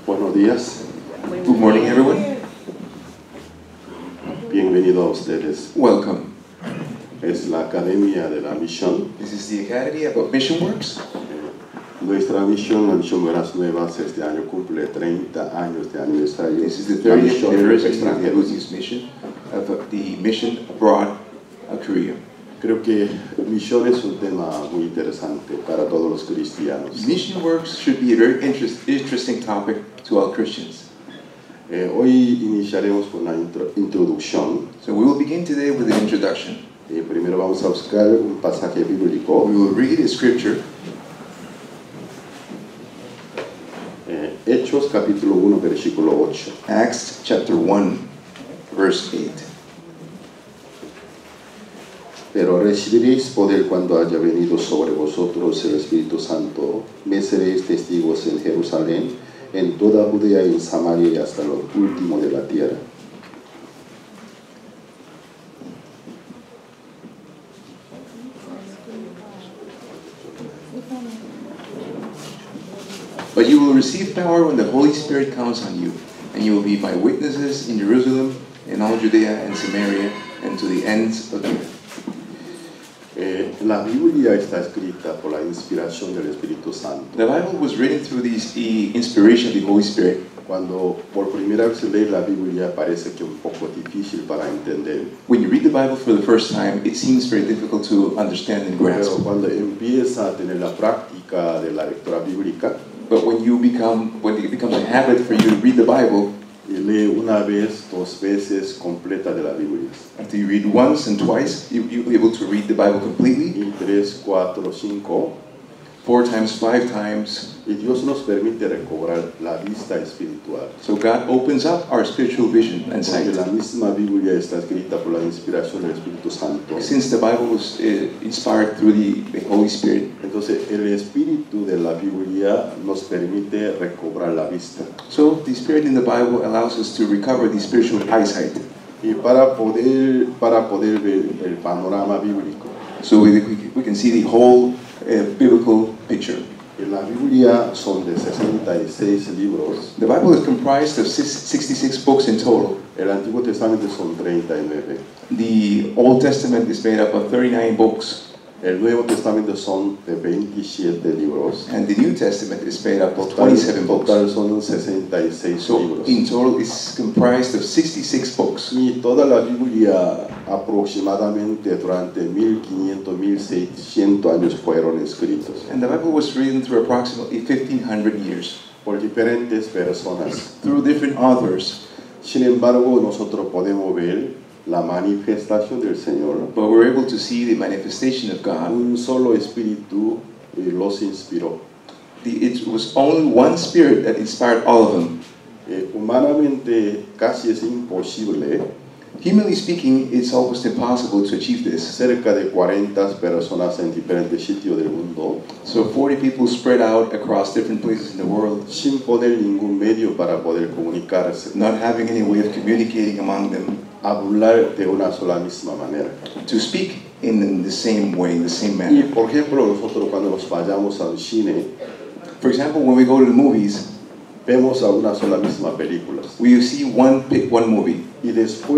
Buenos días. Good morning, everyone. Bienvenido a ustedes. Welcome. Es la Academia de la Misión. This is the Academy about Mission Works. Nuestra misión, la Misión Buenas Nuevas, este año cumple 30 años de aniversario. This is the La 30th misión anniversary of the extranjeros. Buddhist mission, of the mission abroad of Korea. Creo que misión es un tema muy interesante para todos los cristianos. Mission Works should be a very interesting topic to all Christians. Hoy iniciaremos con una introducción. So we will begin today with an introduction. Primero vamos a buscar un pasaje bíblico. We will read a scripture. Hechos capítulo 1, versículo 8. Acts chapter 1, verse 8. Pero recibiréis poder cuando haya venido sobre vosotros el Espíritu Santo. Me seréis testigos en Jerusalén, en toda Judea y en Samaria y hasta lo último de la tierra. But you will receive power when the Holy Spirit comes on you, and you will be my witnesses in Jerusalem, in all Judea and Samaria, and to the ends of the earth. La Biblia está escrita por la inspiración del Espíritu Santo. The Bible was written through the inspiration of the Holy Spirit. Cuando por primera vez se lee la Biblia parece que es un poco difícil para entender. When you read the Bible for the first time, it seems very difficult to understand and grasp. Pero cuando empieza a tener la práctica de la lectura bíblica, But when it becomes a habit for you to read the Bible, y lee una vez, dos veces completa de la Biblia. after you read once and twice, you're able to read the Bible completely, Y tres, cuatro, cinco, 4 times, 5 times. y Dios nos permite recobrar la vista espiritual. So God opens up our spiritual vision and Porque sight. la misma Biblia está escrita por la inspiración del Espíritu Santo. Since the Bible was inspired through the Holy Spirit, Entonces, el espíritu de la Biblia nos permite recobrar la vista. so the Spirit in the Bible allows us to recover the spiritual eyesight. Y para poder ver el panorama bíblico, So we can see the whole biblical picture. en la Biblia son de 66 libros, The Bible is comprised of 66 books in total. el Antiguo Testamento son 39, The Old Testament is made up of 39 books, el Nuevo Testamento son de 27 libros, and the New Testament is made up of total 27 books. son 66 So libros. in total, it's comprised of 66 books. Y toda la Biblia aproximadamente durante 1500, 1600 años fueron escritos And the Bible was written through approximately 1,500 years, por diferentes personas. through different authors. Sin embargo, nosotros podemos ver la manifestación del Señor. But we're able to see the manifestation of God. Un solo espíritu los inspiró. It was only one Spirit that inspired all of them. Humanamente casi es imposible. Humanly speaking, it's almost impossible to achieve this. Cerca de 40 personas en diferentes sitios del mundo, So 40 people spread out across different places in the world, sin poner ningún medio para poder comunicarse, not having any way of communicating among them, hablar de una sola misma manera. to speak in the same way, in the same Y manner. por ejemplo, nosotros cuando nos vayamos al cine, For example, when we go to the movies, vemos a una sola misma película. we see one movie. Y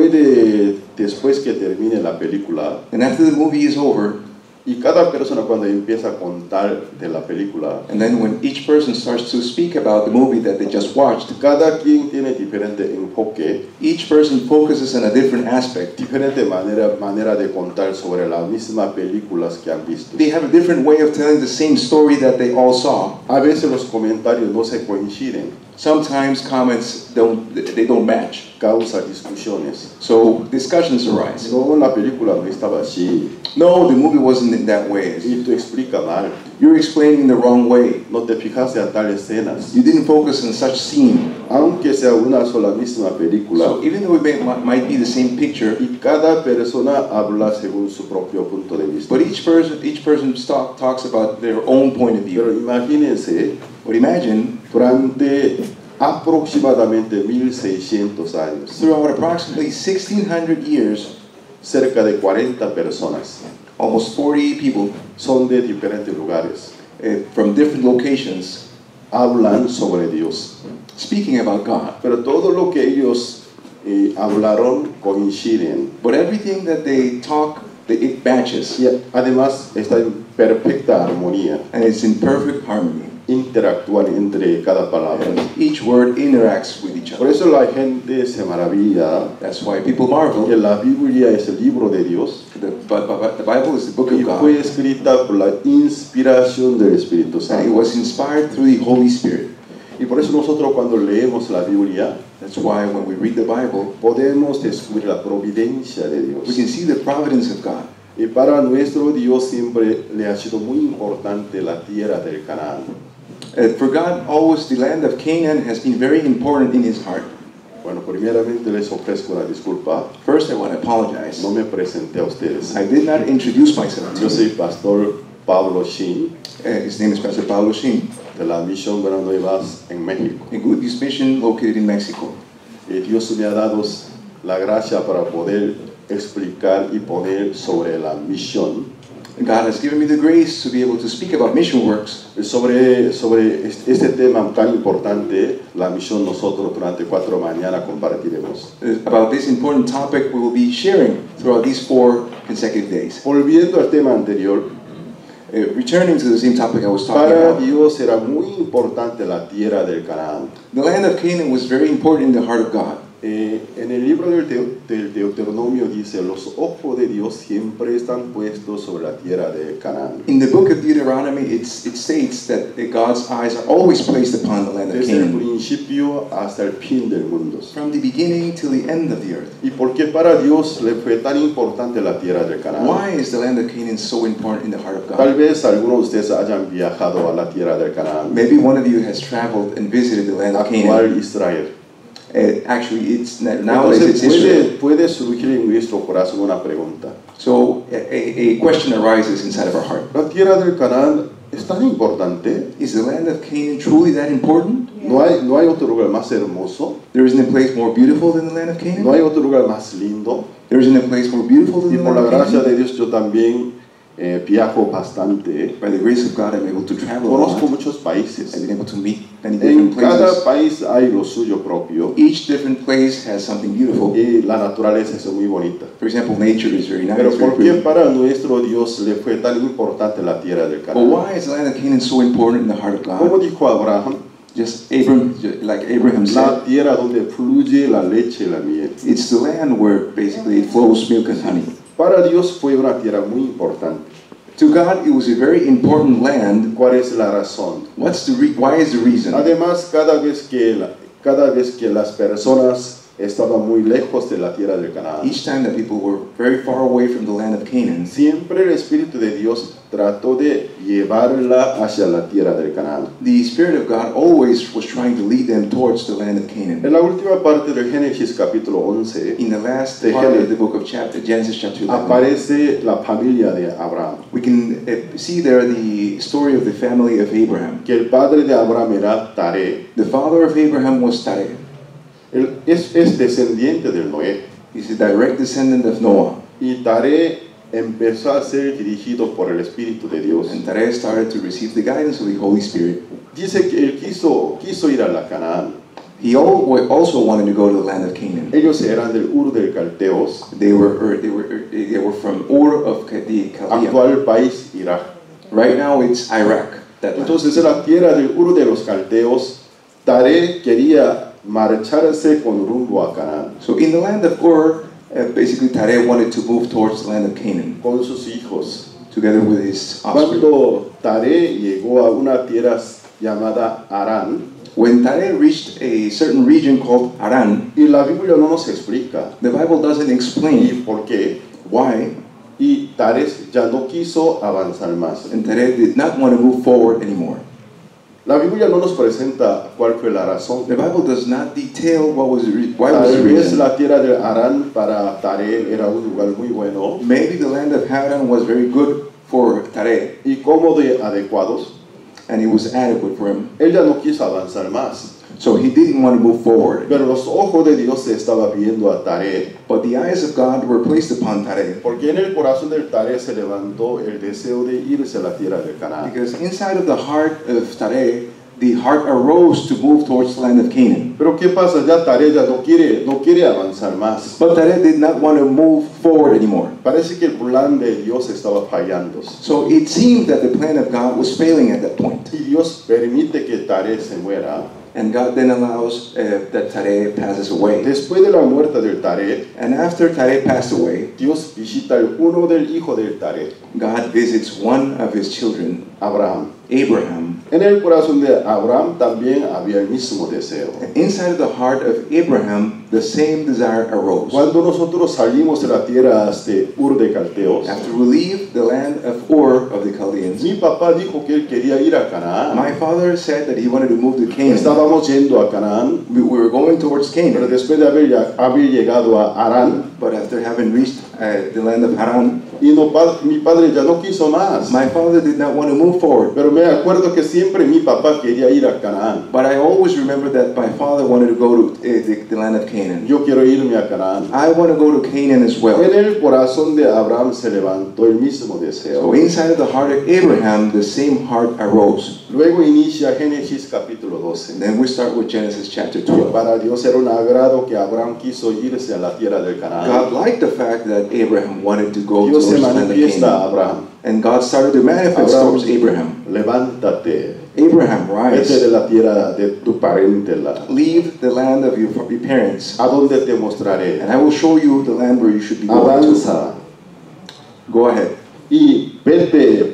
después que termine la película, And after the movie is over, y cada persona cuando empieza a contar de la película, and then when each person starts to speak about the movie that they just watched, cada quien tiene diferente enfoque, each person focuses on a different aspect. diferente manera de contar sobre las mismas películas que han visto. They have a different way of telling the same story that they all saw. A veces los comentarios no se coinciden, Sometimes comments don't match. causa discusiones. So discussions arise. No, la película no estaba así, No, the movie wasn't in that way. y tú explicas mal, You're explaining the wrong way. no te fijaste a tales escenas. You didn't focus on such scene. Aunque sea una sola misma película, So even though it might be the same picture, y cada persona habla según su propio punto de vista. but each person talks about their own point of Pero view. imagínense, But imagine, durante aproximadamente 1600 años, throughout approximately 1,600 years, cerca de 40 personas almost 40 people son de diferentes lugares. from different locations hablan sobre Dios. speaking about God. Pero todo lo que ellos hablaron coinciden. But everything that they talk, it matches. Y además está en perfecta armonía. And it's in perfect harmony. Interactúan entre cada palabra. Each word interacts with each Por other. eso la gente se maravilla That's why people que marvel. la Biblia es el libro de Dios The Bible is the book y of fue God. escrita por la inspiración del Espíritu And it Santo. was inspired through the Holy Spirit. Y por eso nosotros cuando leemos la Biblia That's why when we read the Bible, podemos descubrir la providencia de we Dios. can see the providence of God. Y para nuestro Dios siempre le ha sido muy importante la tierra del Canaán. For God, always the land of Canaan has been very important in His heart. Bueno, primeramente les ofrezco una disculpa. First, I want to apologize. No me presenté a ustedes. I did not introduce myself to Yo you. soy Pastor Pablo Shin His name is Pastor Pablo Shin, de la Misión Buenas Nuevas en México. a Good News Mission located in Mexico. Y Dios me ha dado la gracia para poder explicar y poner sobre la misión, God has given me the grace to be able to speak about mission works. sobre este tema tan importante. La misión nosotros durante 4 mañanas compartiremos. About this important topic we will be sharing throughout these 4 consecutive days. Volviendo al tema anterior, Returning to the same topic I was talking para about, Dios era muy importante la tierra del Canaán. the land of Canaan was very important in the heart of God. En el libro del Deuteronomio dice, los ojos de Dios siempre están puestos sobre la tierra de Canaán. In the book of Deuteronomy, it states that God's eyes are always placed upon the land of Desde el Canaan, principio hasta el fin del mundo. from the beginning till the end of the earth. ¿Y por qué para Dios le fue tan importante la tierra del Canaán? Why is the land of Canaan so important in the heart of Tal God? vez algunos de ustedes hayan viajado a la tierra del Canaán, Maybe one of you has traveled and visited the land of Canaan. actual Israel. Actually, it's nowadays it's Entonces Israel. puede surgir en nuestro corazón una pregunta. So a question arises inside of our heart. ¿La tierra del Canaán es tan importante? Is the land of Canaan truly that important? ¿No hay otro lugar más hermoso? There isn't a place more beautiful than the land of ¿No Canaan? hay otro lugar más lindo? There isn't a place more beautiful than Y the por la land of gracia Canaan? de Dios yo también viajo bastante. By the grace of God, I'm able to travel a Conozco lot. muchos I've países. been able to meet many En different cada places. país hay lo suyo propio Each different place has something beautiful. y la naturaleza es muy bonita. For example, nature is very nice, Pero very ¿por qué pretty. para nuestro Dios le fue tan importante la tierra del But Canaán? why is the land of Canaan so important in the heart of Como God? dijo Abraham, Like Abraham said, la tierra donde fluye la leche y la miel. it's the land where basically it flows milk and honey. Para Dios fue una tierra muy importante. To God, it was a very important land. ¿Cuál es la razón? Why is the reason? Además, cada vez que las personas estaban muy lejos de la tierra del Canaán, Each time that people were very far away from the land of Canaan, siempre el Espíritu de Dios trató de llevarla hacia la tierra del Canaán. the Spirit of God always was trying to lead them towards the land of En Canaan. la última parte del Génesis capítulo 11 In the last De part Genesis. of the book of Genesis chapter 11, aparece la familia de Abraham, we can see there the story of the family of Abraham. que el padre de Abraham era Taré. The father of Abraham was Tareh. Él es descendiente del Noé. He's a direct descendant of Noah. Y Taré empezó a ser dirigido por el Espíritu de Dios. And Tareh started to receive the guidance of the Holy Spirit. Dice que él quiso ir a la Canaán. He also wanted to go to the land of Canaan. Ellos eran del Ur de Caldeos, They were from Ur of the Chaldea. actual país Irak. Right now it's Iraq. That land. Entonces en la tierra del Ur de los Caldeos, Taré quería marcharse con rumbo a Canaán, So in the land of Ur, basically Tareh wanted to move towards the land of Canaan con sus hijos. together with his offspring. Cuando Taré llegó a una tierra llamada Harán, When Tareh reached a certain region called Haran, y la Biblia no nos explica the Bible doesn't y explain por qué, why, y Taré ya no quiso avanzar más. and Tareh did not want to move forward anymore. La Biblia no nos presenta cuál fue la razón. The Bible does not detail why was the Tal vez reason. la tierra de Harán para Taré era un lugar muy bueno Maybe the land of Haran was very good for Tareh, y cómodo y adecuados. and it was adequate for him. Él ya no quiso avanzar más. So he didn't want to move forward. Pero los ojos de Dios se estaban viendo a Taré, But the eyes of God were placed upon Tareh, porque en el corazón del Taré se levantó el deseo de irse a la tierra de Canaán. because inside of the heart of Tareh, the heart arose to move towards the land of Canaan. Pero ¿qué pasa? Ya Taré ya no quiere avanzar más. But Tareh did not want to move forward anymore. Parece que el plan de Dios estaba fallando. So it seemed that the plan of God was failing at that point. Y Dios permite que Taré se muera. And God then allows that Tareh passes away. Después de la muerte del Taré, And after Tareh passed away, Dios visita uno del hijo del Taré, God visits one of his children, Abraham. Abraham. En el corazón de Abraham también había el mismo deseo. And inside of the heart of Abraham, the same desire arose. Cuando nosotros salimos de la tierra de Ur de Caldeos, After we leave the land of Ur of the Chaldeans, mi papá dijo que él quería ir a Canaán. my father said that he wanted to move to Canaan. Estábamos yendo a Canaán, We were going towards pero Canaan, después de haber llegado a Harán, but after having reached the land of Haran, y mi padre ya no quiso más. my father did not want to move forward. Pero me acuerdo que siempre mi papá quería ir a Canaán. But I always remember that my father wanted to go to the land of Canaan. Yo quiero irme a Canaán. I want to go to Canaan as well. En el corazón de Abraham se levantó el mismo So deseo. inside of the heart of Abraham, the same heart arose. Luego inicia Génesis capítulo 12. And then we start with Genesis chapter Que 12. para Dios era un agrado que Abraham quiso irse a la tierra del God Canaán. liked the fact that Abraham wanted to go Dios towards se the land of manifiesta Canaan. a Abraham. And God started to manifest Abraham, towards Abraham. levántate, Abraham, vete rise. de la tierra de tu parentela. Leave the land of your parents. ¿A dónde te mostraré? And I will show you the land where you should be going to. Avanza Go ahead. y vete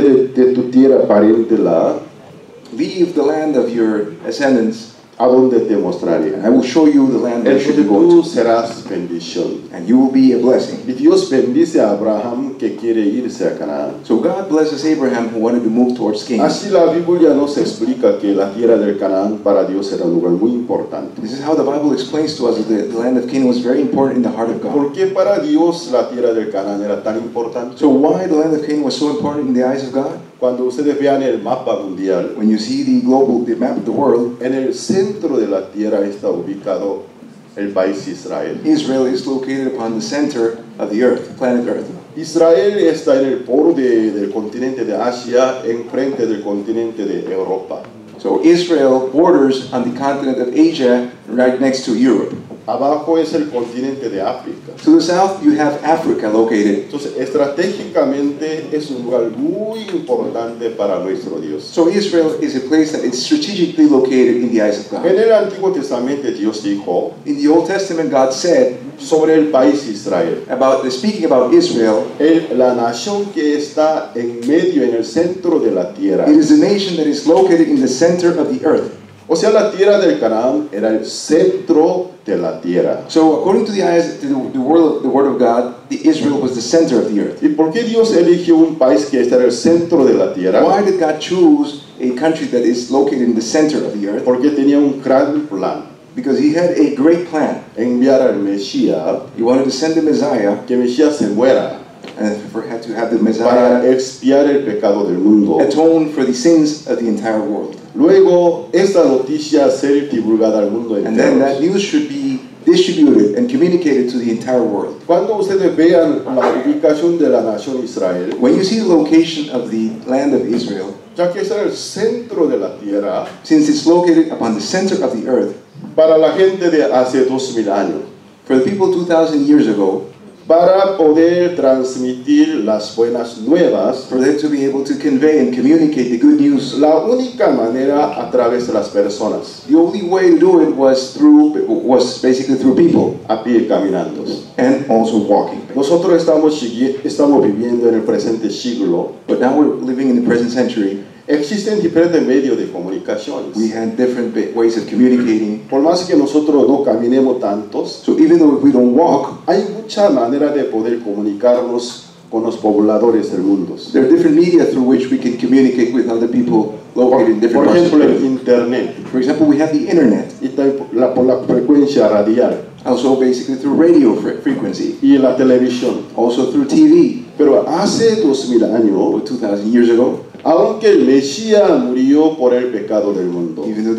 de tu tierra parentela. Leave the land of your ascendants. ¿A dónde te mostraré? And I will show you the land where you should be Entonces going tú serás bendición. to. And you will be a blessing. Y Dios bendice a Abraham que quiere irse a Canaán. So God blesses Abraham who wanted to move towards Canaan. Así la Biblia nos explica que la tierra del Canaán para Dios era un lugar muy importante. This is how the Bible explains to us that the land of Canaan was very important in the heart of God. ¿Por qué para Dios la tierra del Canaán era tan importante? So why the land of Canaan was so important in the eyes of God? Cuando ustedes vean el mapa mundial, When you see the map of the world, en el centro de la tierra está ubicado el país Israel. Israel is located upon the center of the earth, planet Earth. Israel está en el borde del continente de Asia, enfrente del continente de Europa. So Israel borders on the continent of Asia, right next to Europe. Abajo es el continente de África. To the south, you have Africa located. Entonces, estratégicamente es un lugar muy importante para nuestro Dios. So Israel is a place that is strategically located in the eyes of God. En el Antiguo Testamento Dios dijo In the Old Testament, God said sobre el país Israel, speaking about Israel, la nación que está en medio, en el centro de la tierra. it is a nation that is located in the center of the earth. O sea, la tierra del Canaán era el centro de la tierra. So according to the eyes, to the word of God, Israel was the center of the earth. ¿Y por qué Dios eligió un país que está en el centro de la tierra? Why did God choose a country that is located in the center of the earth? Porque tenía un gran plan. Because he had a great plan. Enviar al Mesías, He wanted to send the Messiah, que Mesías se muera and had to have the para Messiah expiar el pecado del mundo. atone for the sins of the entire world. Luego, esta noticia ser divulgada al mundo And then that entero. news should be distributed and communicated to the entire world. Cuando ustedes vean la ubicación de la nación Israel, When you see the location of the land of Israel, ya que está en el centro de la tierra, since it's located upon the center of the earth, para la gente de hace 2000 años, for the people 2,000 years ago, para poder transmitir las buenas nuevas, for them to be able to convey and communicate the good news, la única manera a través de las personas, the only way to do it was basically through people a pie caminando. and also walking. Nosotros estamos viviendo en el presente siglo. But now we're living in the present century. Existen diferentes medios de comunicaciones. We had different ways of communicating. Por más que nosotros no caminemos tantos, So even though we don't walk, hay mucha manera de poder comunicarnos con los pobladores del mundo. there are different media through which we can communicate with other people located in different Por parts of ejemplo, the el earth. internet For example, we have the internet, y también por la frecuencia radial also basically through radio frequency, y la televisión. also through TV. Pero hace 2000 años, Over 2,000 years ago, aunque el Mesías murió por el pecado del mundo, even though the Messiah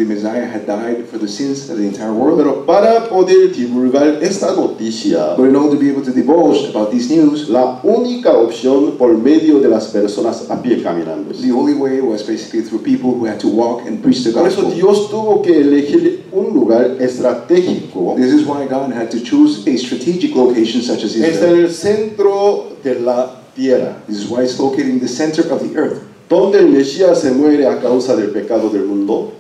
had died for the sins of the entire world. Pero para poder divulgar esta noticia, But in order to be able to divulge about these news, la única opción por medio de las personas a pie caminando. the only way was basically through people who had to walk and preach the Por eso gospel. Dios tuvo que elegir un lugar estratégico. This is why God had to choose a strategic location such as Está Israel. en el centro de la tierra, This is why it's located in the center of the earth, donde el Mesías se muere a causa del pecado del mundo.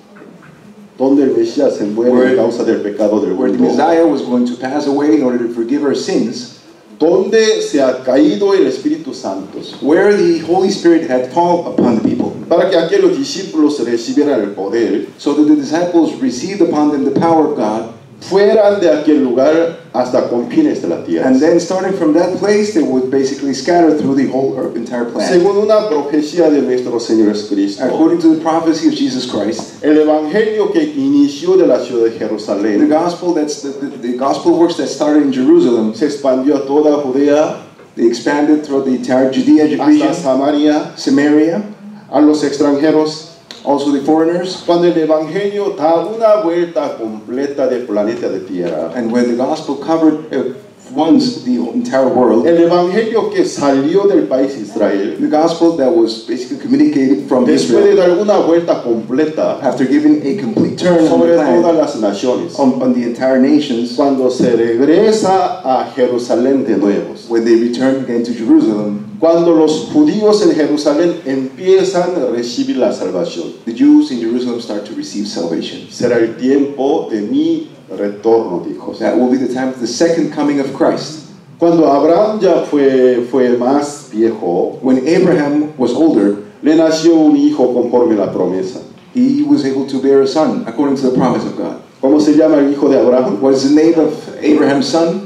Donde el Mesías se muere a causa del pecado del where the mundo. Messiah was going to pass away in order to forgive our sins, Donde se ha caído el Espíritu Santo. where the Holy Spirit had fallen upon the people, Para que aquellos discípulos recibieran el poder, so that the disciples received upon them the power of God, fueran de aquel lugar hasta confines de la tierra. and then starting from that place, they would basically scatter through the whole entire planet. Según una profecía de nuestro Señor Jesucristo, According to the prophecy of Jesus Christ, el evangelio que inició de la ciudad de the Jerusalén gospel the gospel works that started in Jerusalem, se expandió a toda Judea, they expanded throughout the entire Judea hasta region, Samaria, Samaria, a los extranjeros. also the foreigners. Cuando el evangelio da una vuelta completa del planeta de tierra, And when the gospel covered once the entire world, el evangelio que salió del país Israel, the gospel that was basically communicated from después de Israel, dar una vuelta completa after giving a complete turn on sobre the todas planet, las naciones, on the entire nations, cuando se regresa a Jerusalén de nuevo, when they returned again to Jerusalem, cuando los judíos en Jerusalén empiezan a recibir la salvación, the Jews in Jerusalem start to receive salvation. será el tiempo de mi retorno, dijo. That will be the time of the second coming of Christ. Cuando Abraham ya fue más viejo, When Abraham was older, le nació un hijo conforme a la promesa. he was able to bear a son according to the promise of God. ¿Cómo se llama el hijo de Abraham? What is the name of Abraham's son?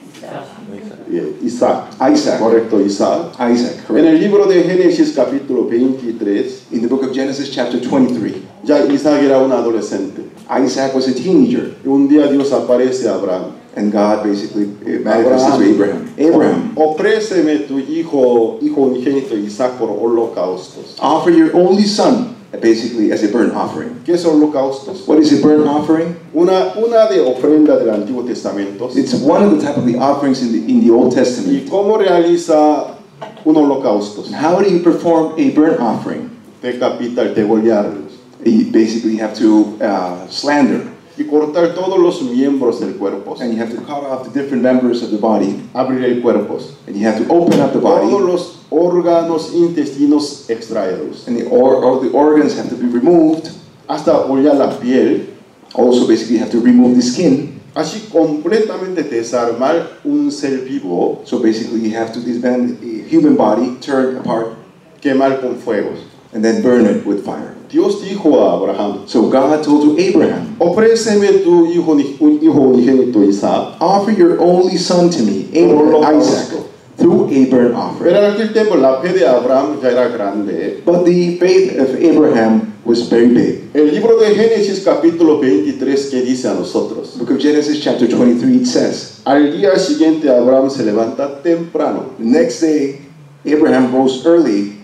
Isaac. Isaac. Correcto, Isaac. Isaac, En correct. el libro de Génesis capítulo 23, In the book of Genesis chapter 23, ya Isaac era un adolescente. Isaac was a teenager, Y un día Dios aparece a Abraham. and God basically manifested to Abraham. Abraham, Ofréceme tu hijo unigénito Isaac por holocaustos. offer your only son, basically as a burnt offering. ¿Qué es holocaustos? What is a burnt offering? Una de ofrenda del Antiguo Testamento. It's one of the type of the offerings in the Old ¿Y Testament. cómo realiza un holocausto? How do you perform a burnt offering? Decapitar, degollarlos You basically have to slander, y cortar todos los miembros del cuerpo. and you have to cut off the different members of the body, Abrir el cuerpo. and you have to open up the Todos body, los órganos intestinos extraídos. and all the organs have to be removed. Hasta hollar la piel. Also, basically, you have to remove the skin. Así completamente desarmar un ser vivo. So basically, you have to disband a human body, turn apart, Quemar con fuegos. and then burn it with fire. Dios dijo a Abraham, So God told to Abraham, ofréceme tu un hijo unigénito Isaac. offer your only son to me, Isaac, through a burnt offering. Pero en aquel tiempo la fe de Abraham ya era grande. But the faith of Abraham was very big. El libro de Génesis capítulo 23 que dice a nosotros. The book of Genesis chapter 23, it says, Al día siguiente Abraham se levanta temprano the next day, Abraham rose early,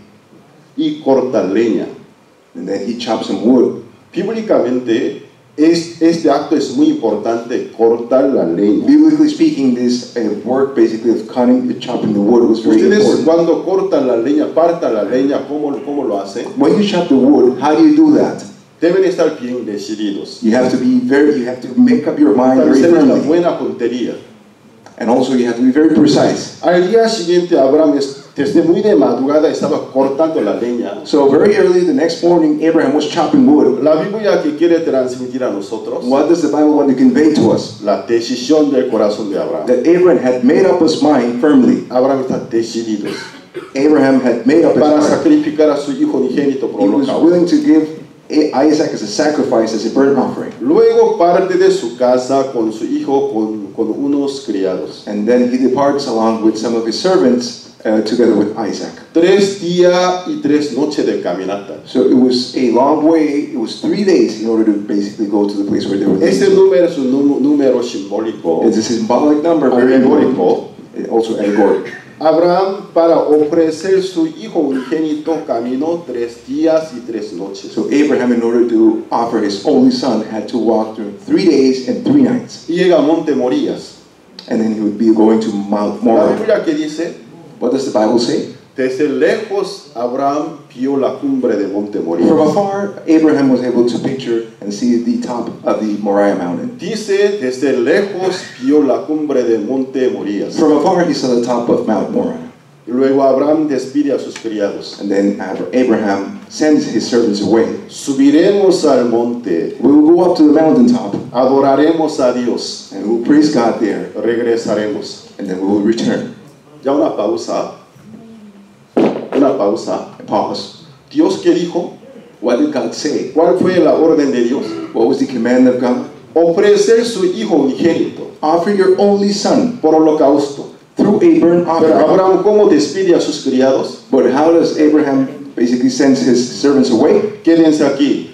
y corta leña. and then he chopped some wood. Bíblicamente este acto es muy importante, cortar la leña. Biblically speaking, this work basically of chopping the wood was very Ustedes important. cuando cortan la leña, partan la leña, ¿cómo lo hacen? When you chop the wood, how do you do that? Deben estar bien decididos. You have to make up your mind very Hacer una firmly. buena puntería. And also you have to be very precise. Al día siguiente Abraham desde muy de madrugada estaba cortando la leña. So very early the next morning, Abraham was chopping wood. La Biblia que quiere transmitir a nosotros, What does the Bible want to convey to us? la decisión del corazón de Abraham. That Abraham had made up his mind firmly. Abraham está decidido Abraham had made up his para mind. sacrificar a su hijo unigénito por He was holocausto. willing to give Isaac as a sacrifice, as a burnt offering. Luego parte de su casa con su hijo, con unos criados. And then he departs along with some of his servants together with Isaac. 3 días y 3 noches de caminata. So it was a long way. It was 3 days in order to basically go to the place where they were Este living. número es un número simbólico, It's a symbolic number, very alegórico, important, also allegoric. Abraham, para ofrecer su hijo unigénito, caminó 3 días y 3 noches. So Abraham, in order to offer his only son, had to walk through 3 days and 3 nights. Y llega a Monte Morías. And then he would be going to Mount La Moriah. Biblia que dice, What does the Bible say? desde lejos Abraham vio la cumbre de Monte From Morías. afar, Abraham was able to picture and see the top of the Moriah mountain. Dice, desde lejos vio la cumbre de Monte Morías. From afar, he saw the top of Mount Moriah. Y luego Abraham despide a sus criados. And then Abraham sends his servants away. Subiremos al monte, We will go up to the mountaintop adoraremos a Dios, and we will praise God there, regresaremos. and then we will return. Ya una pausa. Una pausa. Pause. Dios, ¿qué dijo? What did God say? ¿Cuál fue la orden de Dios? What was the command of God? Ofrecer su hijo unigénito Offer your only son por holocausto. through a burnt Pero offering. Abraham, ¿cómo despide a sus criados? But how does Abraham basically send his servants away? Quédense aquí.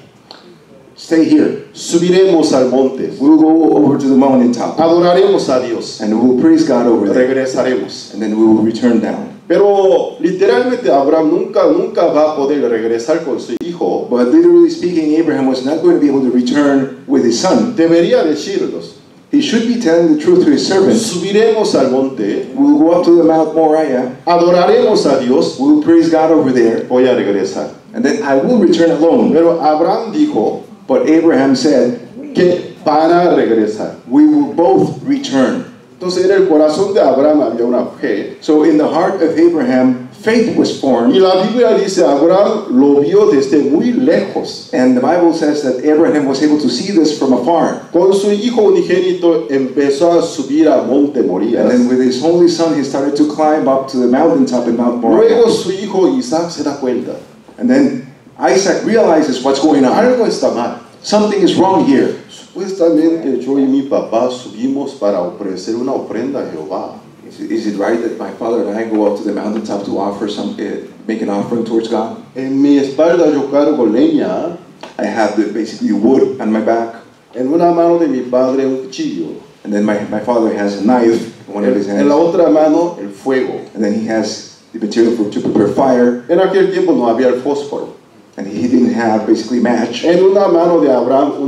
Stay here. Subiremos al monte, We will go over to the mountaintop, adoraremos a Dios, and we will praise God over there, regresaremos. and then we will return down. Pero literalmente Abraham nunca va a poder regresar con su hijo. But literally speaking, Abraham was not going to be able to return with his son. Debería decirlos. He should be telling the truth to his servants. Subiremos al monte, We will go up to the Mount Moriah, adoraremos a Dios, we will praise God over there, voy a regresar. and then I will return alone. Pero Abraham dijo But Abraham said, que para regresar. we will both return. Entonces en el corazón de Abraham había una fe. So in the heart of Abraham, faith was Y formed, la Biblia dice, Abraham lo vio desde muy lejos. and the Bible says that Abraham was able to see this from afar. Con su hijo unigénito empezó a subir a Monte Morías. And then with his only son, he started to climb up to the mountaintop in Mount Moriah. Luego su hijo Isaac se da cuenta. And then Isaac realizes what's going on. Algo está mal. Something is wrong here. Supuestamente yo y mi papá subimos para ofrecer una ofrenda a Jehová. Is it right that my father and I go up to the mountaintop to offer make an offering towards God? En mi espalda yo cargo leña, I have basically wood on my back, en una mano de mi padre un cuchillo, and then my father has a knife in one of his en la hands, otra mano el fuego. and then he has the material to prepare fire, En aquel tiempo no había el fósforo. and he didn't have basically match. En una mano de Abraham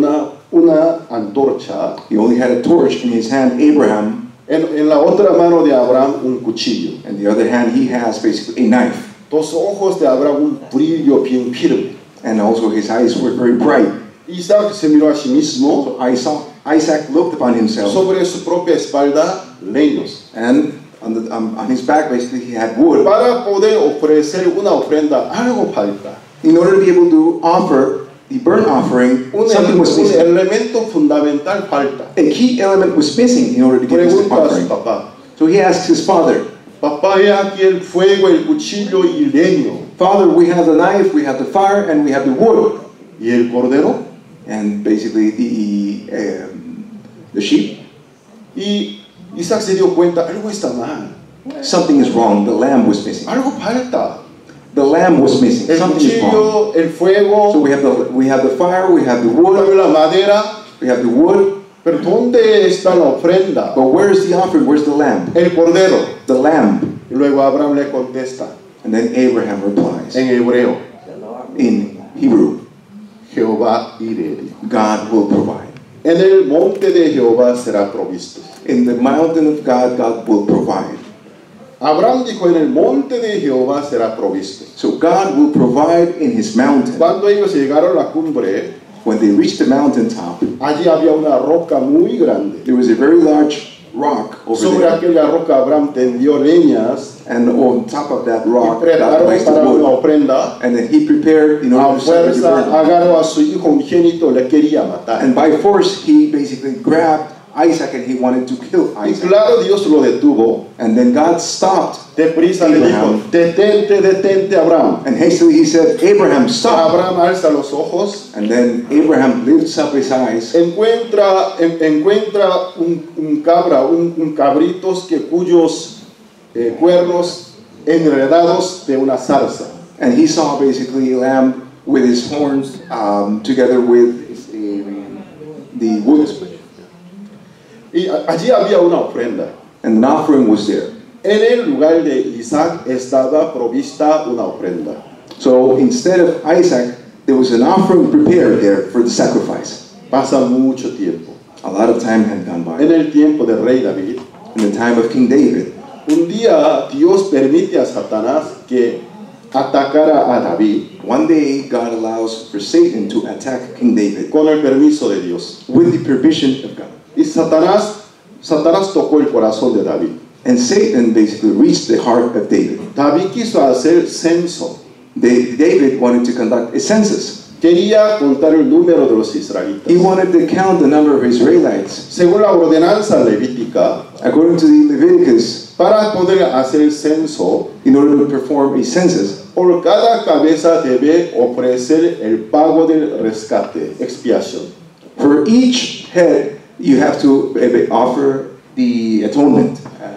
una antorcha, He only had a torch in his hand, Abraham, en la otra mano de Abraham un cuchillo. and the other hand he has basically a knife, Los ojos de Abraham un brillo bien firme. and also his eyes were very bright. Isaac se miró a sí mismo, So Isaac looked upon himself, sobre su propia espalda leños. and on his back basically he had wood. Para poder ofrecer una ofrenda, algo falta. In order to be able to offer the burnt offering, something was Un missing. elemento fundamental falta. A key element was missing in order to give this Pregunta a su offering. papá. So he asks his father, Papá, he aquí el fuego, el cuchillo y leño. Father, we have the knife, we have the fire, and we have the wood. ¿Y el cordero? And basically the sheep. Y Isaac se dio cuenta, algo está mal. Something is wrong. The lamb was missing. Algo falta. The lamb was missing. El Something is wrong. cuchillo, el fuego, So we have the fire, we have the wood, la madera. we have the wood. Pero ¿dónde está la ofrenda? But where's the offering? Where's the lamb? El cordero. The lamb. Y luego Abraham le contesta And then Abraham replies en hebreo, in Hebrew, Jehová iré. God will provide. En el monte de Jehová será provisto. In the mountain of God, God will provide. Abraham dijo, en el monte de Jehová será provisto. So God will provide in his mountain. Cuando ellos llegaron a la cumbre, When they reached the mountaintop, allí había una roca muy grande. there was a very large rock over Sobre there. aquella roca Abraham tendió leñas And on top of that y rock, God preparó placed the para una wood. ofrenda. And then he prepared in A order to serve the fuerza burnt. agarró a su hijo unigénito, le quería matar. And by force, he basically grabbed Isaac and he wanted to kill Y Isaac. claro, Dios lo detuvo. And then God stopped. Deprisa le dijo, detente Abraham. And hastily he said, Abraham, stop. Abraham alza los ojos, And then Abraham lifts up his eyes. encuentra un cabritos cuyos cuernos enredados de una zarza. And he saw basically a lamb with his horns together with the wood. Y allí había una ofrenda. And an offering was there. en el lugar de Isaac estaba provista una ofrenda. So instead of Isaac, there was an offering prepared there for the sacrifice. Pasa mucho tiempo. A lot of time had gone by. En el tiempo del rey David, In the time of King David, un día Dios permite a Satanás que atacara a David one day God allows for Satan to attack King David con el permiso de Dios. with the permission of God. Y Satanás tocó el corazón de David. And Satan basically reached the heart of David. David quiso hacer censo. David wanted to conduct a census. Quería contar el número de los israelitas. He wanted to count the number of Israelites. Según la ordenanza levítica, According to the Leviticus, para poder hacer el censo, in order to perform a census, por cada cabeza debe ofrecer el pago del rescate, expiación. for each head you have to offer the atonement.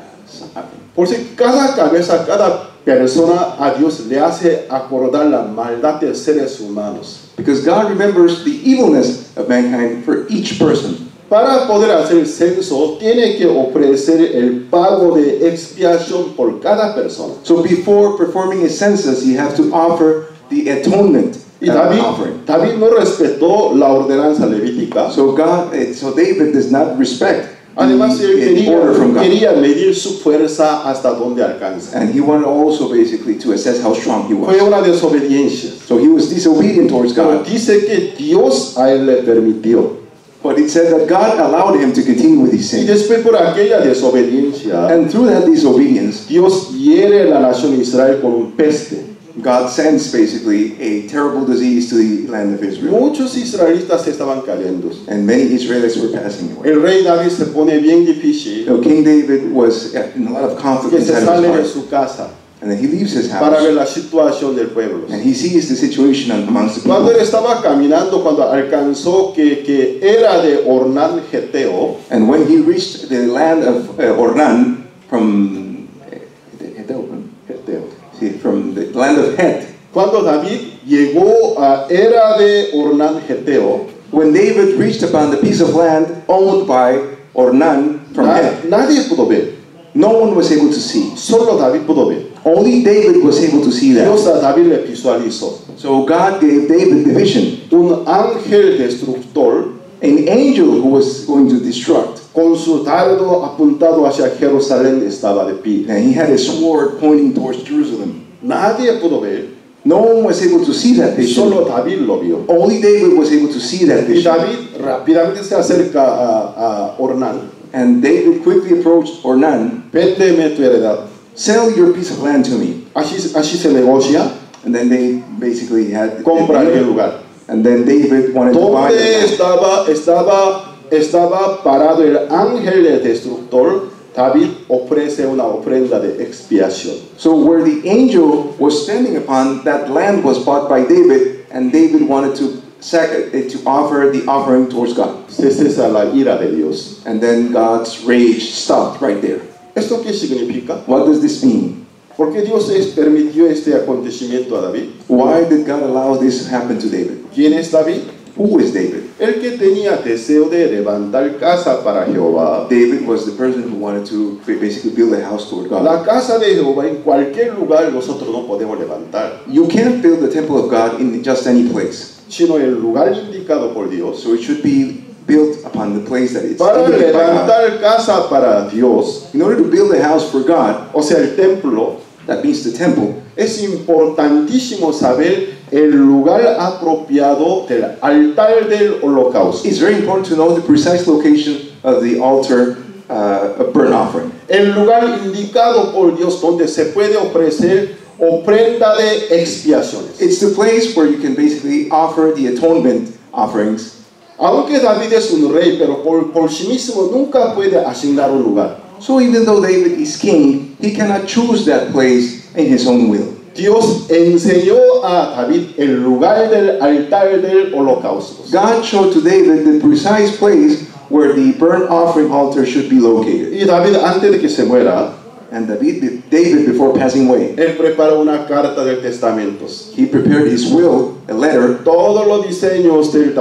Por si cada cabeza, cada persona a Dios le hace acordar la maldad de seres humanos. Because God remembers the evilness of mankind for each person. Para poder hacer el censo, tiene que ofrecer el pago de expiación por cada persona. So before performing a census, you have to offer the atonement Y offering. David no respetó la ordenanza levítica. So David does not respect Además, él the order from God. quería medir su fuerza hasta donde alcanza. And he wanted also basically to assess how strong he Fue was. una desobediencia. So he was disobedient towards Pero God. dice que Dios a él le permitió. But it said that God allowed him to continue with his Y sin. después por aquella desobediencia, And through that disobedience, Dios hiere a la nación de Israel con un peste. God sends basically a terrible disease to the land of Israel. Muchos israelitas estaban cayendo. And many Israelites were passing away. El rey David se pone bien difícil, King David was in a lot of conflict que se inside sale of de his heart. su casa And then he leaves his para house. ver la situación del pueblo. And he sees the situation amongst the Cuando él people. estaba caminando, cuando alcanzó que era de Ornán Geteo, And when he reached the land of Ornan from the land of Het, cuando David llegó a era de Ornán Geteo, when David reached upon the piece of land owned by Ornan from Het, nadie pudo ver, no one was able to see. solo David pudo ver. Only David was able to see Dios that. a David le visualizó. So God gave David the vision. Un ángel destructor An angel who was going to destruct. con su dardo apuntado hacia Jerusalén estaba de pie. And he had a sword pointing towards Jerusalem. Nadie pudo ver, No one was able to see that vision. solo David lo vio. Only David was able to see that Y vision. David rápidamente se acerca a Ornán. And David quickly approached Ornan. Véndeme tu heredad. Sell your piece of land to me. Así se negocia, And then they basically had compra el lugar. And then David wanted to buy the Donde land. estaba parado el ángel del destructor, David ofrece una ofrenda de expiación. So where the angel was standing upon, that land was bought by David, and David wanted to offer the offering towards God. Se cesa la ira de Dios. And then God's rage stopped right there. ¿Esto qué significa? What does this mean? ¿Por qué Dios permitió este acontecimiento a David? Why did God allow this to happen to David? ¿Quién es David? Who is David? El que tenía deseo de levantar casa para Jehová. David was the person who wanted to basically build a house toward God. La casa de Jehová en cualquier lugar nosotros no podemos levantar, You can't build the temple of God in just any place. sino el lugar indicado por Dios. So it should be built upon the place that it's Para indicated by God. levantar casa para Dios, In order to build a house for God, o sea, el templo, that means the temple, es importantísimo saber el lugar apropiado del altar del holocausto. it's very important to know the precise location of the altar of burnt offering. El lugar indicado por Dios donde se puede ofrecer ofrenda de expiaciones. It's the place where you can basically offer the atonement offerings. Aunque David es un rey, pero por sí mismo nunca puede asignar un lugar. So even though David is king, he cannot choose that place in his own will. Dios enseñó a David el lugar del altar del holocausto. God showed to David the precise place where the burnt offering altar should be located. Y David, antes de que se muera, And David, before passing away, él preparó una carta de testamentos. he prepared his will, a letter, Todos los diseños del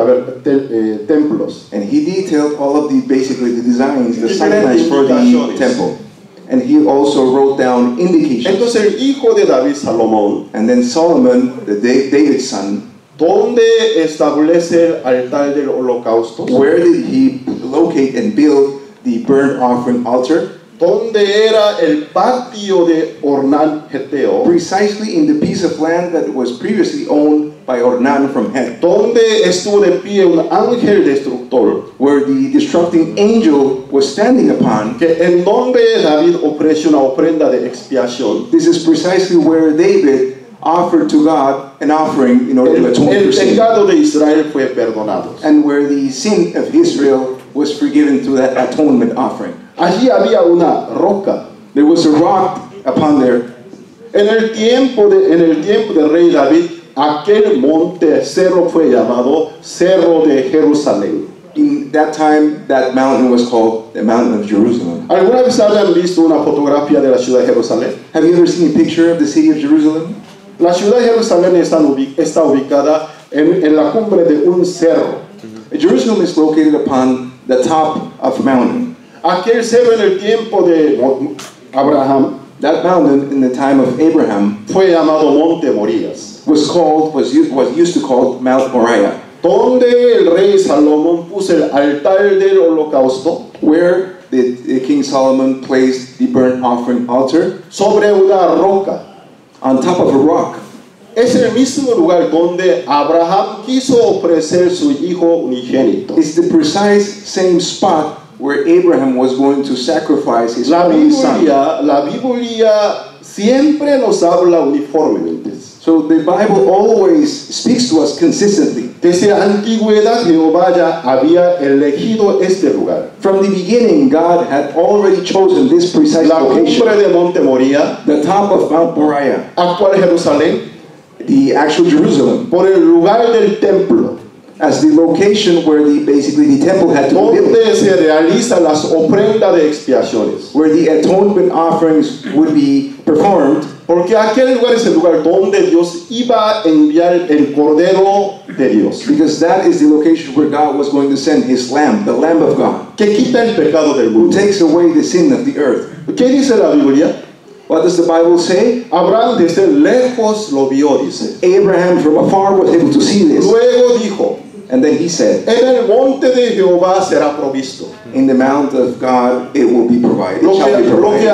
templos. and he detailed all of the basically the designs, the Different signage for the indicaciones. temple. and he also wrote down indications. Entonces el hijo de David, Salomón, And then Solomon, David's son, ¿dónde establece el altar del holocausto? where did he locate and build the burnt offering altar? ¿Dónde era el patio de Ornán Geteo? Precisely in the piece of land that was previously owned by Ornan from Het, ¿Dónde estuvo de pie un ángel destructor? where the destructing angel was standing upon. En donde David ofreció una ofrenda de expiación. This is precisely where David offered to God an offering in order to atone El for sin, pecado de Israel fue perdonado. and where the sin of Israel was forgiven through that atonement offering. Allí había una roca. There was a rock upon there. En el tiempo del rey David, aquel monte cerro fue llamado Cerro de Jerusalén. In that time, that mountain was called the Mountain of Jerusalem. ¿Alguna vez habrán visto una fotografía de la ciudad de Jerusalén? Have you ever seen a picture of the city of Jerusalem? La ciudad de Jerusalén está ubicada en la cumbre de un cerro. Jerusalem is located upon the top of a mountain. Aquel cerro en el tiempo de Abraham That mountain in the time of Abraham fue llamado Monte Morías, was used to call Mount Moriah, donde el rey Salomón puso el altar del holocausto where the King Solomon placed the burnt offering altar sobre una roca. on top of a rock. Es el mismo lugar donde Abraham quiso ofrecer su hijo unigénito. It's the precise same spot where Abraham was going to sacrifice his only son. La Biblia siempre nos habla uniformemente. So the Bible always speaks to us consistently. Desde la antigüedad Jehová ya había elegido este lugar. From the beginning, God had already chosen this precise La location. cumbre de Monte Moría, The top of Mount Moriah, actual Jerusalén, the actual Jerusalem, por el lugar del templo, as the location where basically the temple had to be built, donde se realizan las ofrendas de expiaciones. where the atonement offerings would be performed, Porque aquel lugar es el lugar donde Dios iba a enviar el Cordero de Dios, because that is the location where God was going to send his Lamb, the Lamb of God, que quita el pecado del who mundo. takes away the sin of the earth. ¿Qué dice la Biblia? What does the Bible say? Abraham desde lejos lo vio, dice. Abraham from afar was able to see this. Luego dijo, And then he said, en el monte de Jehová será provisto. in the mount of God it will be provided. It Lo shall be que provided.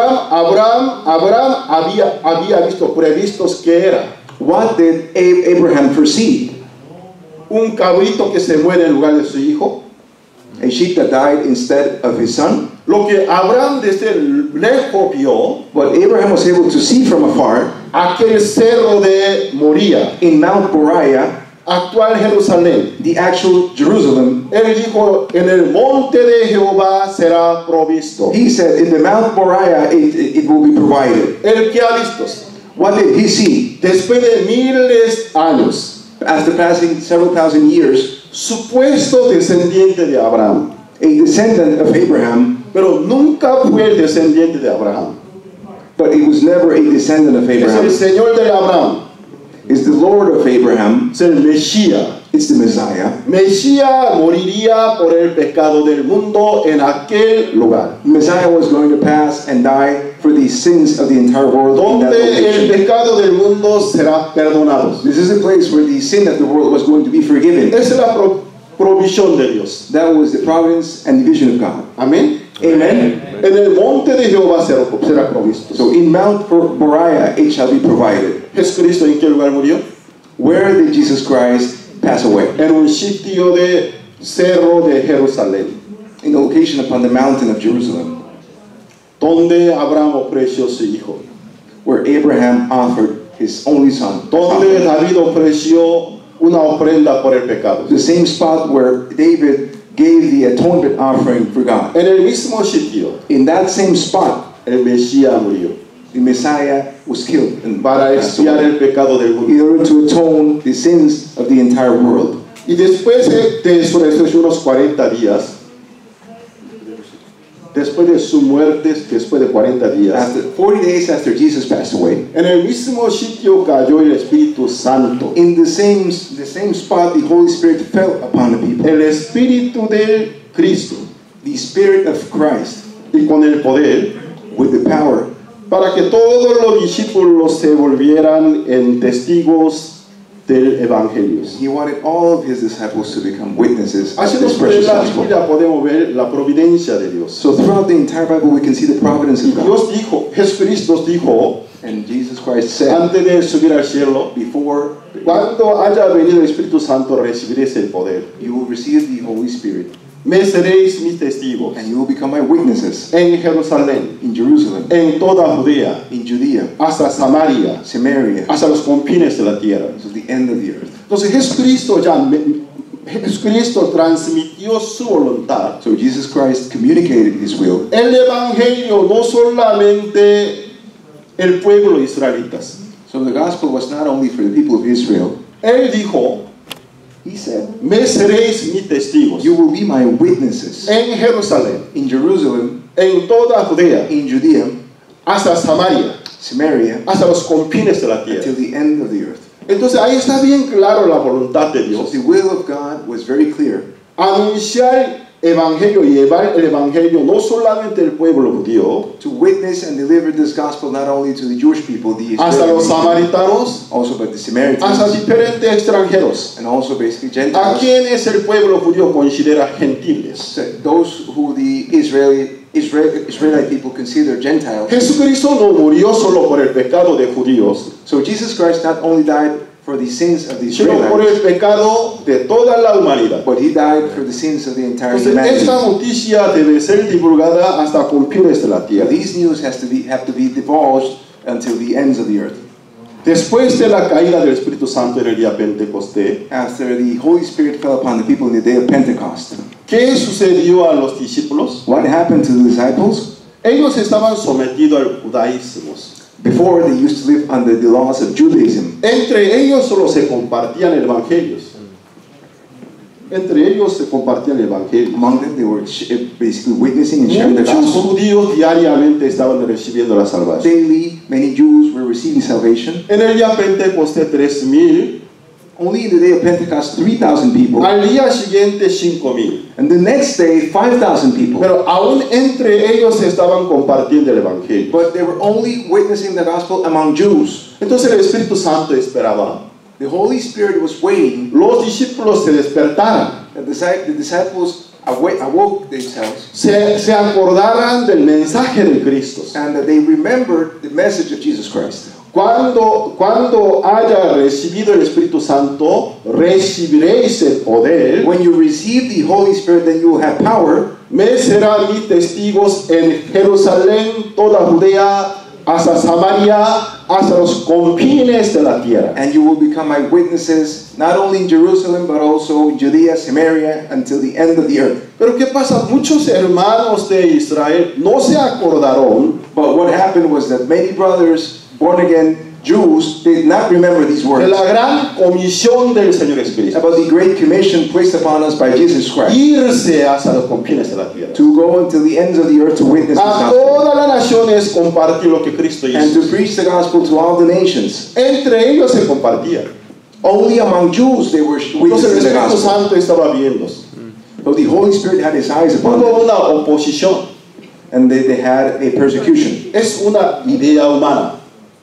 Abraham había visto previstos que era What did Abraham foresee? un cabrito que se muere en lugar de su hijo. A sheep that died instead of his son? Lo que Abraham desde lejos vio, What Abraham was able to see from afar, aquel cerro de Moría, in Mount Moriah, actual Jerusalén. the actual Jerusalem, Él dijo, en el monte de Jehová será provisto. he said, in the Mount Moriah it will be provided. El que ha visto, What did he see? después de miles de años, After passing several thousand years, supuesto descendiente de Abraham, a descendant of Abraham, pero nunca fue el descendiente de Abraham. but he was never a descendant of Es el Abraham. Señor de Abraham, It's the Lord of Abraham. es el Mesías. It's the Messiah. Mesías moriría por el pecado del mundo en aquel lugar, Messiah was going to pass and die for the sins of the entire world in that donde el location. pecado del mundo será perdonado. This is a place where the sin of the world was going to be forgiven. Esa es la provisión de Dios. That was the providence and the vision of God. Amén. Amen. En el monte de Jehová será provisto. So in Mount Moriah it shall be provided. Jesucristo, ¿en qué lugar murió? Where did Jesus Christ pass away? En un sitio de cerro de Jerusalén, In the location upon the mountain of Jerusalem, donde Abraham ofreció su hijo, where Abraham offered his only son. donde David ofreció una ofrenda por el pecado. The same spot where David gave the atonement offering for God. En el mismo sitio, In that same spot, el Mesías murió the Messiah was killed and para passed expiar away, el pecado del mundo. in order to atone the sins of the entire world. Y después de su resurrección, unos 40 días, después de su muerte, después de 40 días, After 40 days after Jesus passed away, en el mismo sitio cayó el Espíritu Santo. in the same spot, the Holy Spirit fell upon the people. El Espíritu del Cristo. The Spirit of Christ, Y con el poder with the power para que todos los discípulos se volvieran en testigos del Evangelio. He wanted all of his disciples to become witnesses of Así this en precious la gospel. Biblia podemos ver la providencia de Dios. So throughout the entire Bible we can see the providence Y of God. Dios dijo, Jesucristo dijo, And Jesus Christ said, antes de subir al cielo, before cuando haya venido el Espíritu Santo recibiréis el poder. you will receive the Holy Spirit, Me seréis mis testigos and you will become my witnesses en Jerusalén, in Jerusalem, en toda Judea, in Judea, hasta Samaria, Samaria, hasta los confines de la tierra. to the end of the earth. Entonces Jesucristo transmitió su voluntad. So Jesus Christ communicated his will. El Evangelio no solamente el pueblo israelitas. So the gospel was not only for the people of Israel. Él dijo, He said, me seréis mis testigos you will be my witnesses en Jerusalén, in Jerusalem, en toda Judea, in Judea, hasta Samaria, Samaria, hasta los confines de la till tierra. the end of the earth. Entonces ahí está bien claro la voluntad de So Dios. the will of God was very clear. Anunciar evangelio y llevar el evangelio no solamente al pueblo judío, To witness and deliver this gospel not only to the Jewish people, the hasta los Israeli people, samaritanos, also but the hasta Samaritans, diferentes extranjeros. and also basically ¿A Gentiles. quienes el pueblo judío considera gentiles? So those who the Israelite people consider Gentiles. Jesucristo no murió solo por el pecado de judíos, So Jesus Christ not only died for the sins of the sino por el Israelites, pecado de toda la humanidad. but he died for the sins of the entire Entonces, humanity. esta noticia debe ser divulgada hasta confines de la tierra. These news have to be divulged until the ends of the earth. Después de la caída del Espíritu Santo en el día Pentecostés, After the Holy Spirit fell upon the people in the day of Pentecost, ¿qué sucedió a los discípulos? what happened to the disciples? Ellos estaban sometidos al judaísmo. Before, they used to live under the laws of Judaism. Entre ellos solo se compartían el evangelio. Entre ellos se compartían el evangelio. Among them, they were basically witnessing and sharing the Muchos gospel. judíos diariamente estaban recibiendo la salvación. Daily, many Jews were receiving salvation. En el día Pentecostés 3,000, Only in the day of Pentecost, 3,000 people. al día siguiente 5,000. And the next day, 5,000 people. Pero aún entre ellos estaban compartiendo el evangelio. But they were only witnessing the gospel among Jews. Entonces el Espíritu Santo esperaba. The Holy Spirit was waiting Los discípulos se despertaran, that the disciples awoke themselves se acordaran del mensaje de Cristo. and that they remembered the message of Jesus Christ. Cuando haya recibido el Espíritu Santo, recibiréis el poder. When you receive the Holy Spirit, then you will have power. Me serán mis testigos en Jerusalén, toda Judea, hasta Samaria, hasta los confines de la tierra. And you will become my witnesses, not only in Jerusalem, but also in Judea, Samaria, until the end of the earth. Pero ¿qué pasa? Muchos hermanos de Israel no se acordaron But what happened was that many brothers, born again Jews, did not remember these de words la gran comisión del Señor Jesucristo. about the great commission placed upon us by Jesus Christ, Irse hasta los confines de la tierra. to go until the ends of the earth to witness the A gospel, todas las naciones compartir lo que Cristo and hizo. to preach the gospel to all the nations. Entre ellos se compartía. Only among Jews they were Entonces el witnessing the Espíritu gospel. Santo estaba viendo. But the Holy Spirit had his eyes upon them, Hubo una oposición. and they had a persecution. Es una idea humana.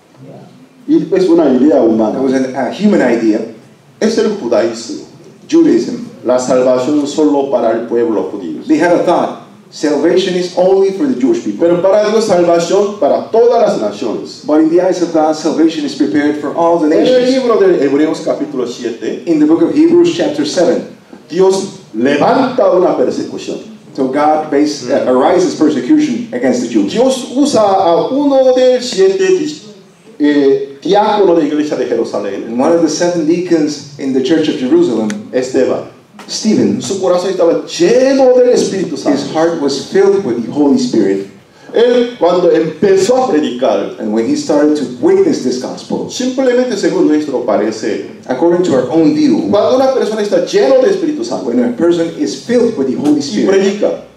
Es una idea It humana. was a human idea, Es el judaísmo. Judaism. La salvación solo para el pueblo judío. They had a thought, salvation is only for the Jewish people. Pero para Dios salvación para todas las naciones. But in the eyes of God, salvation is prepared for all the En el nations. libro de Hebreos capítulo 7, In the book of Hebrews chapter 7, Dios levanta una persecución. so God arises persecution against the Jews. Dios usa a uno de 7 diáconos de la iglesia de Jerusalén, And one of the 7 deacons in the church of Jerusalem, Esteban. Stephen, Su corazón estaba lleno del Espíritu his Santo. heart was filled with the Holy Spirit. Él cuando empezó a predicar, And when he started to witness this gospel, simplemente según nuestro parecer, according to our own view, cuando una persona está lleno del Espíritu Santo when a person is filled with the Holy y Spirit predica,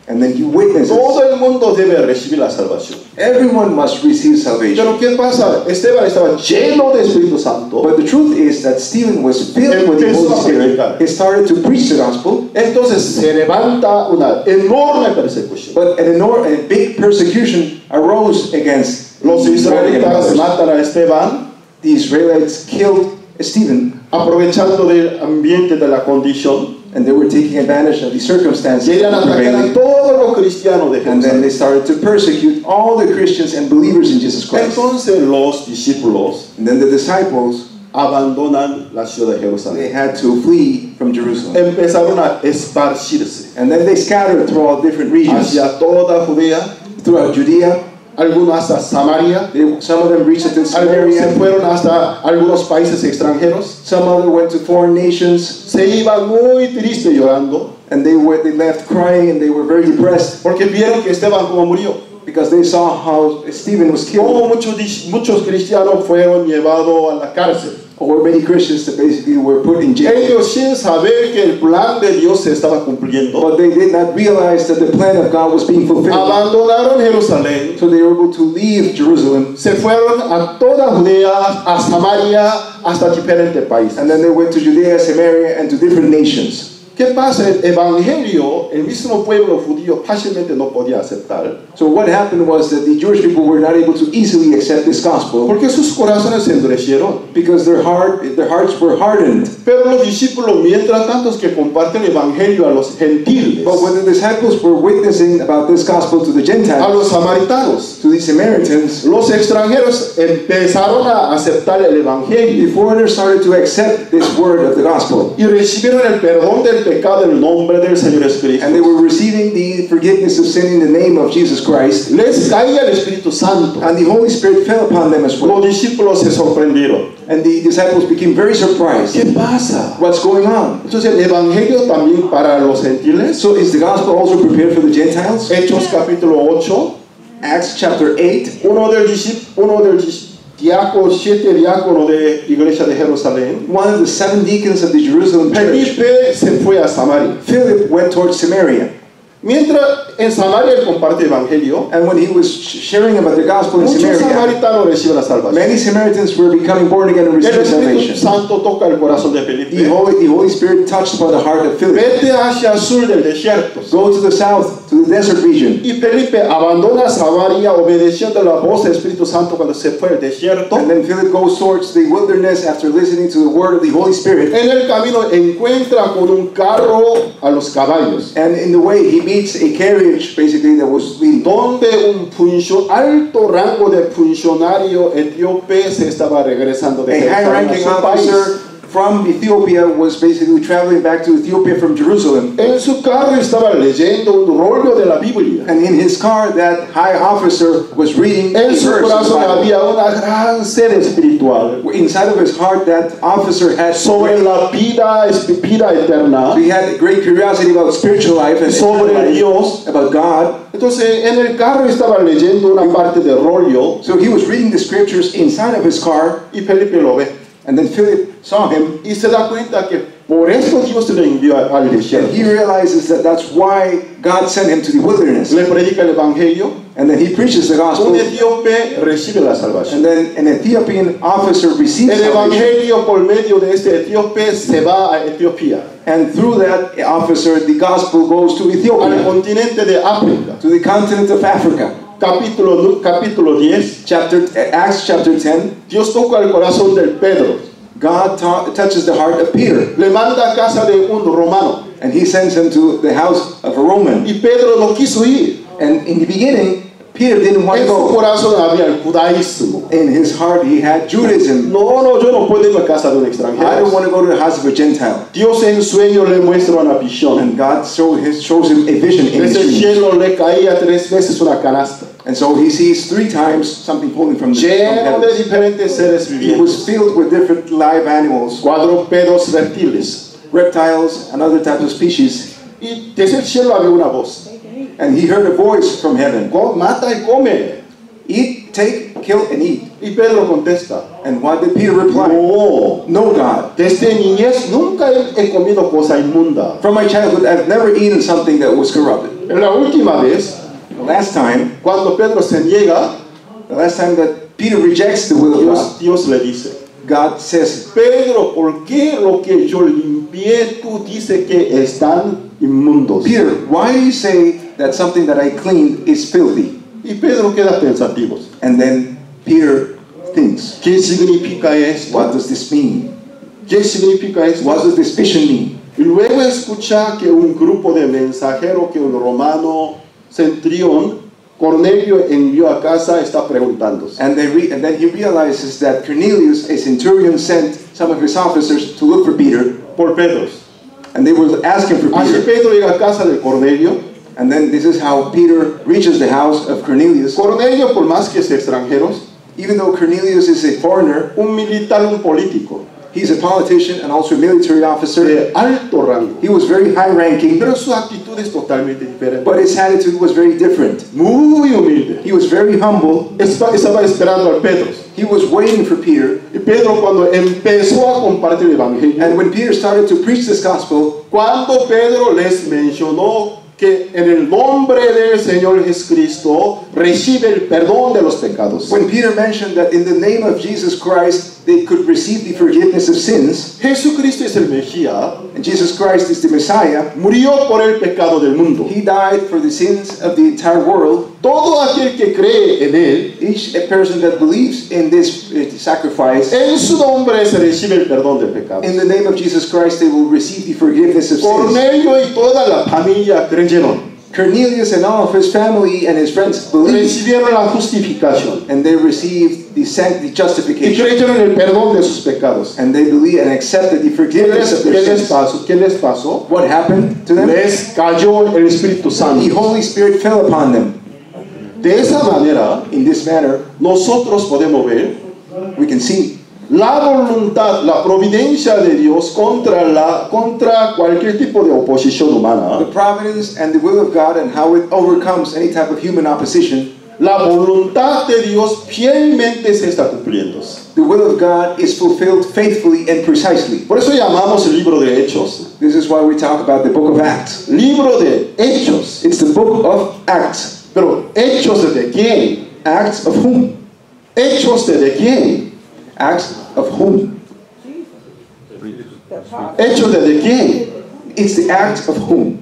And then he witnesses. Todo el mundo debe recibir la salvación. Everyone must receive salvation. Pero ¿qué pasa? Esteban estaba lleno de Espíritu Santo. But the truth is that Stephen was filled with the Holy Spirit. He started to preach the gospel. Entonces se levanta una enorme persecución. But a big persecution arose against Los israelitas matan a Esteban. The Israelites killed Stephen, aprovechando del ambiente de la condición. and they were taking advantage of the circumstances. Querían atacar a todos los cristianos de And then Jerusalén. they started to persecute all the Christians and believers in Jesus Christ. Entonces los discípulos And then the disciples, abandonan la ciudad de they Jerusalén. had to flee from Jerusalem. Empezaron a esparcirse And then they scattered throughout different regions, hacia toda Judea, throughout Judea. algunos hasta Samaria, Some of them reached into algunos se Samaria. fueron hasta algunos países extranjeros. Some of them went to foreign nations. Se iban muy tristes llorando And they left crying, and they were very depressed porque vieron que Esteban como murió. because they saw how Stephen was killed. Como muchos cristianos fueron llevados a la cárcel. Or many Christians that basically were put in jail. Ellos sin saber que el plan de Dios se estaba cumpliendo, But they did not realize that the plan of God was being fulfilled. abandonaron Jerusalén, So they were able to leave Jerusalem, se fueron a toda Judea, a Samaria, hasta diferentes países. and then they went to Judea, Samaria, and to different nations. ¿Qué pasa? El evangelio, el mismo pueblo judío fácilmente no podía aceptar, So what happened was that the Jewish people were not able to easily accept this gospel porque sus corazones se endurecieron. because their hearts were hardened. Pero los discípulos, mientras tantos que comparten el evangelio a los gentiles, But when the disciples were witnessing about this gospel to the a Gentiles, los samaritanos, to the Samaritans, los extranjeros empezaron a aceptar el the evangelio foreigners started to accept this word of the gospel. y recibieron el perdón del pecado en el nombre del Señor Jesucristo. And they were receiving the forgiveness of sin in the name of Jesus Christ. Les caía el Espíritu Santo. And the Holy Spirit fell upon them as well. Los discípulos se sorprendieron. And the disciples became very surprised. ¿Qué pasa? What's going on? Entonces el evangelio también para los gentiles. So is the gospel also prepared for the Gentiles? Hechos capítulo 8. Acts chapter 8. Uno del diácono, 7 diáconos de iglesia de Jerusalén. One of the 7 deacons of the Jerusalem church, Felipe se fue a Samaria. Philip, went towards Samaria. Mientras en Samaria él comparte evangelio, And when he was sharing about the gospel in muchos Samaria, samaritanos reciben la salvación. many Samaritans were becoming born again and El receiving Espíritu salvation. Santo toca el corazón de Felipe. The Holy Spirit touched upon the heart of Philip. Vete hacia el sur del desierto. Go to the south, to the desert region. Y Felipe abandona Samaria obedeciendo la voz del Espíritu Santo cuando se fue al desierto. And then Philip goes towards the wilderness after listening to the word of the Holy Spirit. En el camino encuentra con un carro a los caballos, And in the way, he meets a carriage, basically, that was leading. donde un alto rango de funcionario etíope se estaba regresando de A Jerusalén a high-ranking su país. officer from Ethiopia was basically traveling back to Ethiopia from Jerusalem. En su carro estaba leyendo un rollo de la Biblia. And in his car, that high officer was reading a En verse su of the corazón Bible. había una gran sed espiritual Inside of his heart, that officer had sobre la vida eterna, he had great curiosity about spiritual life and sobre eternal life, Dios. about God. Entonces en el carro estaba leyendo una parte de rollo So he was reading the scriptures inside of his car, y Felipe lo ve. and then Philip saw him, Y se da cuenta que por eso Dios le envió al desierto. and he realizes that that's why God sent him to the wilderness. Le predica el evangelio. And then he preaches the Un gospel, etíope recibe la salvación. and then an Ethiopian officer receives El salvation. evangelio por medio de este etíope se va a Etiopía, And through that officer, the gospel goes to al Ethiopia, continente de África. to the continent of Africa. Capítulo 10. Acts chapter 10, Dios toca el corazón del Pedro. God touches the heart of Peter, Le manda a casa de un romano. and he sends him to the house of a Roman. Y Pedro no quiso ir. And in the beginning, Peter didn't want to En su go. corazón había el judaísmo. In his heart, he had Judaism. No, yo no puedo ir a casa de un I extranjero. don't want to go to the house of a Gentile. Dios en sueño le muestra una visión. And God shows him a vision in his Desde el dream. cielo le caía 3 veces una canasta, And so he sees 3 times something falling from the lleno de heavens. diferentes seres It vivientes, was filled with different live animals, cuadrúpedos, reptiles. reptiles, and other types of species. Y desde el cielo había una voz: And he heard a voice from heaven. Mata y come. Eat, take, kill and eat. Y Pedro contesta, And what did Peter reply? no, No, God. desde niñez nunca he comido cosa inmunda. From my childhood, I've never eaten something that was corrupted. En la última vez, The last time cuando Pedro se niega, that Peter rejects the will of God, Dios le dice, God says, Pedro, ¿por qué lo que yo limpié tú dices que están inmundos? Peter, why do you say that something that I cleaned is filthy? Y Pedro queda pensativo. And then Peter thinks, ¿Qué significa esto? what does this mean? ¿Qué significa esto? What does this vision mean? Y luego escucha que un grupo de mensajeros que un romano centurión Cornelio envió a casa está preguntándose. And then he realizes that Cornelius, a centurion, sent some of his officers to look for Peter, Por Pedro. and they were asking for Así Peter. Pedro llega a casa de Cornelio. And then this is how Peter reaches the house of Cornelius. Cornelio, por más que sea extranjeros, Even though Cornelius is a foreigner, un militar, un político he's a politician and also a military officer. de alto rango. He was very high-ranking, Pero su actitud es totalmente diferente. but his attitude was very different. Muy humilde. He was very humble. Estaba esperando al Pedro. He was waiting for Peter. Y Pedro cuando empezó a compartir el evangelio, And when Peter started to preach this gospel, cuando Pedro les mencionó que en el nombre del Señor Jesucristo recibe el perdón de los pecados. when Peter mentioned that in the name of Jesus Christ, they could receive the forgiveness of sins, Jesucristo es el Mesías, and Jesus Christ is the Messiah, murió por el pecado del mundo. he died for the sins of the entire world. Todo aquel que cree en él, Each person that believes in this sacrifice, en su nombre se recibe el perdón del pecado. in the name of Jesus Christ, they will receive the forgiveness of sins. Cornelio y toda la familia creyeron, Cornelius and all of his family and his friends believed, recibieron la justificación and they received the y justification, creyeron en el perdón de sus pecados. and they believed and accepted the forgiveness of their sins. ¿Qué les pasó? What happened to them? Les cayó el Espíritu The Santo. Holy Spirit fell upon them. De esa manera, In this manner, nosotros podemos ver we can see la voluntad, la providencia de Dios contra cualquier tipo de oposición the humana. providence and the will of God and how it overcomes any type of human opposition. La voluntad de Dios fielmente se está cumpliendo. The will of God is fulfilled faithfully and precisely. Por eso llamamos el libro de Hechos, This is why we talk about the book of Acts. libro de Hechos. It's the book of Acts. Pero ¿hechos de quién? Acts of whom? ¿Hechos de quién? Acts of whom? ¿Hechos de quién? It's the acts of whom?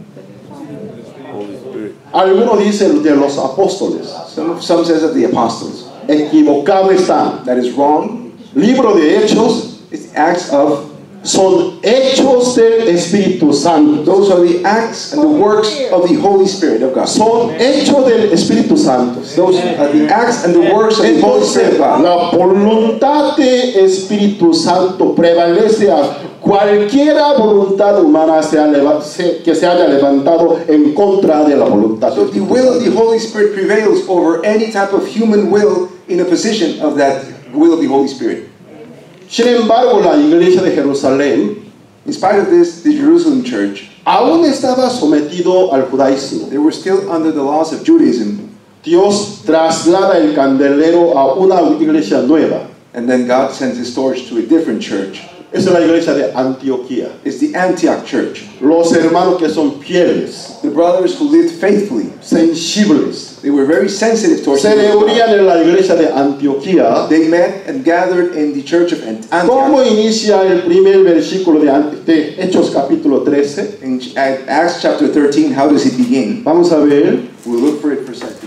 Algunos dicen de los apóstoles. Some says of the apostles. Equivocado está. That is wrong. Libro de Hechos It's the acts of, son hechos del Espíritu Santo. those are the acts and the works of the Holy Spirit of God. Son hechos del Espíritu Santo. Those are the acts and the works of the Holy Spirit Entonces, of God. la voluntad de Espíritu Santo prevalece a cualquier voluntad humana que se haya levantado en contra de la voluntad So del the Espíritu will of Santo. the Holy Spirit prevails over any type of human will in opposition of that will of the Holy Spirit. Sin embargo, la iglesia de Jerusalén In spite of this, the Jerusalem church, aún estaba sometido al judaísmo. they were still under the laws of Judaism. Dios traslada el candelero a una iglesia nueva. And then God sends his torch to a different church. Es la iglesia de Antioquía. It's the Antioch church. Los hermanos que son fieles, The brothers who lived faithfully, sensibles, they were very sensitive towards se the will of God. reunían en la iglesia de Antioquía. They met and gathered in the church of ¿Cómo Antioch. inicia el primer versículo de Hechos capítulo 13? In Acts chapter 13, how does it begin? Vamos a ver. We'll look for it for a second.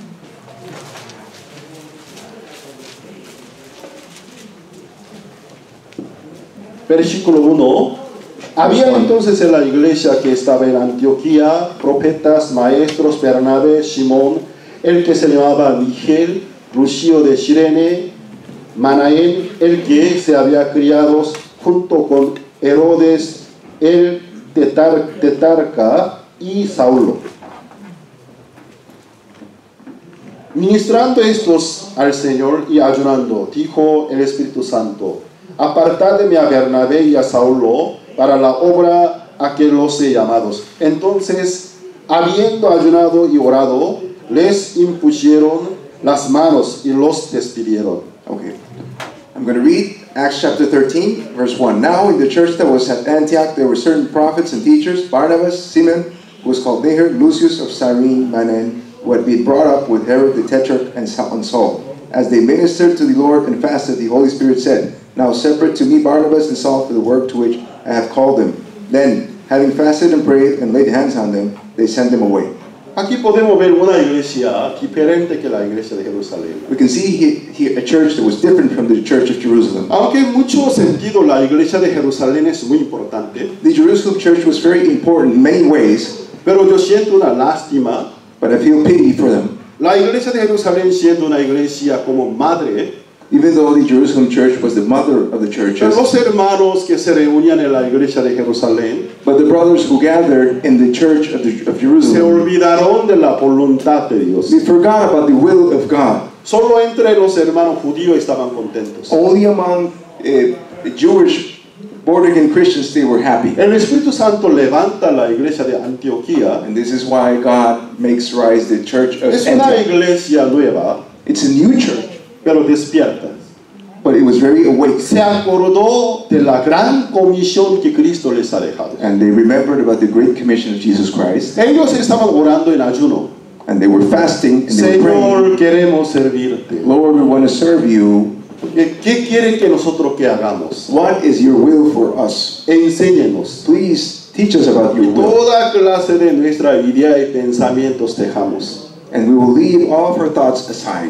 Versículo 1. Había entonces en la iglesia que estaba en Antioquía profetas, maestros, Bernabé, Simón, el que se llamaba Miguel, Lucio de Cirene, Manaén, el que se había criado junto con Herodes, el tetrarca, y Saulo. Ministrando estos al Señor y ayunando, dijo el Espíritu Santo: apartadme a Bernabé y a Saulo para la obra a que los he llamados. Entonces, habiendo ayunado y orado, les impusieron las manos y los despidieron. Okay. I'm going to read Acts chapter 13, verse 1. Now in the church that was at Antioch, there were certain prophets and teachers, Barnabas, Simeon, who was called Niger, Lucius of Cyrene, Manaen, who had been brought up with Herod the Tetrarch and Saul. As they ministered to the Lord and fasted, the Holy Spirit said, Now separate to me Barnabas and Saul for the work to which I have called them. Then, having fasted and prayed and laid hands on them, they sent them away. Aquí podemos ver una iglesia diferente que la iglesia de Jerusalén. We can see here a church that was different from the church of Jerusalem. Aunque en mucho sentido la iglesia de Jerusalén es muy importante, The Jerusalem church was very important in many ways, pero yo siento una lástima. but I feel pity for them. La iglesia de Jerusalén siendo una iglesia como madre, Even though the Jerusalem church was the mother of the pero churches, los hermanos que se reunían en la iglesia de Jerusalén but the brothers who gathered in the church of se Jerusalem, olvidaron de la voluntad de Dios. they forgot about the will of God. Solo entre los hermanos judíos estaban contentos. Only among Jewish born-again Christians they were happy. El Espíritu Santo levanta la iglesia de Antioquía. And this is why God makes rise the church of Es una Antioch. iglesia nueva, It's a new church, pero despierta. but it was very awake. Se acordó de la gran comisión que Cristo les ha dejado. And they remembered about the great commission of Jesus Christ. Ellos estaban orando en ayuno. And they were fasting and they were praying. Señor, queremos servirte. Lord, we want to serve you. ¿Qué quieren que nosotros que hagamos? What is your will for us? Enséñenos. Please teach us about your Y will. toda clase de nuestra idea y pensamientos dejamos. And we will leave all of our thoughts aside.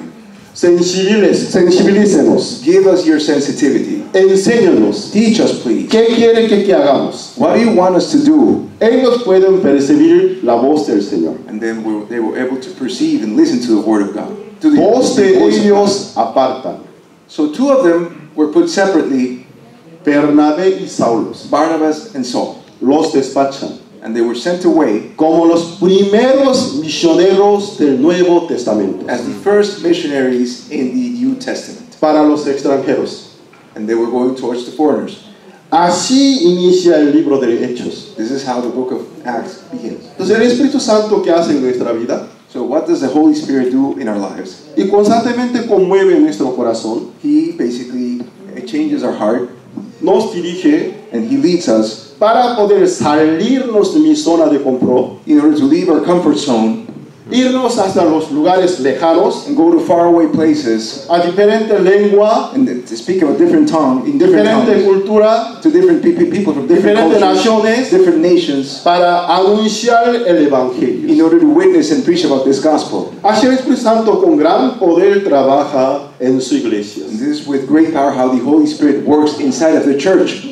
Sensibilícenos. Give us your sensitivity. Enséñanos. Teach us, please. ¿Qué quiere que hagamos? What do you want us to do? Ellos pueden percibir la voz del Señor. And then they were able to perceive and listen to the word of God. To the Voz de voice of God. ellos apartan. So two of them were put separately, Bernabé y Saulos. Barnabas and Saul. Los despachan. And they were sent away Como los primeros misioneros del Nuevo Testamento. as the first missionaries in the New Testament. Para los extranjeros. And they were going towards the foreigners. Así inicia el libro de Hechos. This is how the book of Acts begins. Entonces el Espíritu Santo que hace en nuestra vida So what does the Holy Spirit do in our lives? y constantemente conmueve nuestro corazón, He basically changes our heart nos dirige and He leads us para poder salirnos de mi zona de confort, in order to leave our comfort zone irnos hasta los lugares lejanos, and go to faraway places a diferente lengua, and to speak a different tongue, in different diferente tongues, cultura, to different people from different diferentes cultures, naciones, different nations, para anunciar el in Evangelio. order to witness and preach about this gospel. Así el Espíritu Santo con gran poder trabaja en su iglesia. And this is with great power how the Holy Spirit works inside of the church.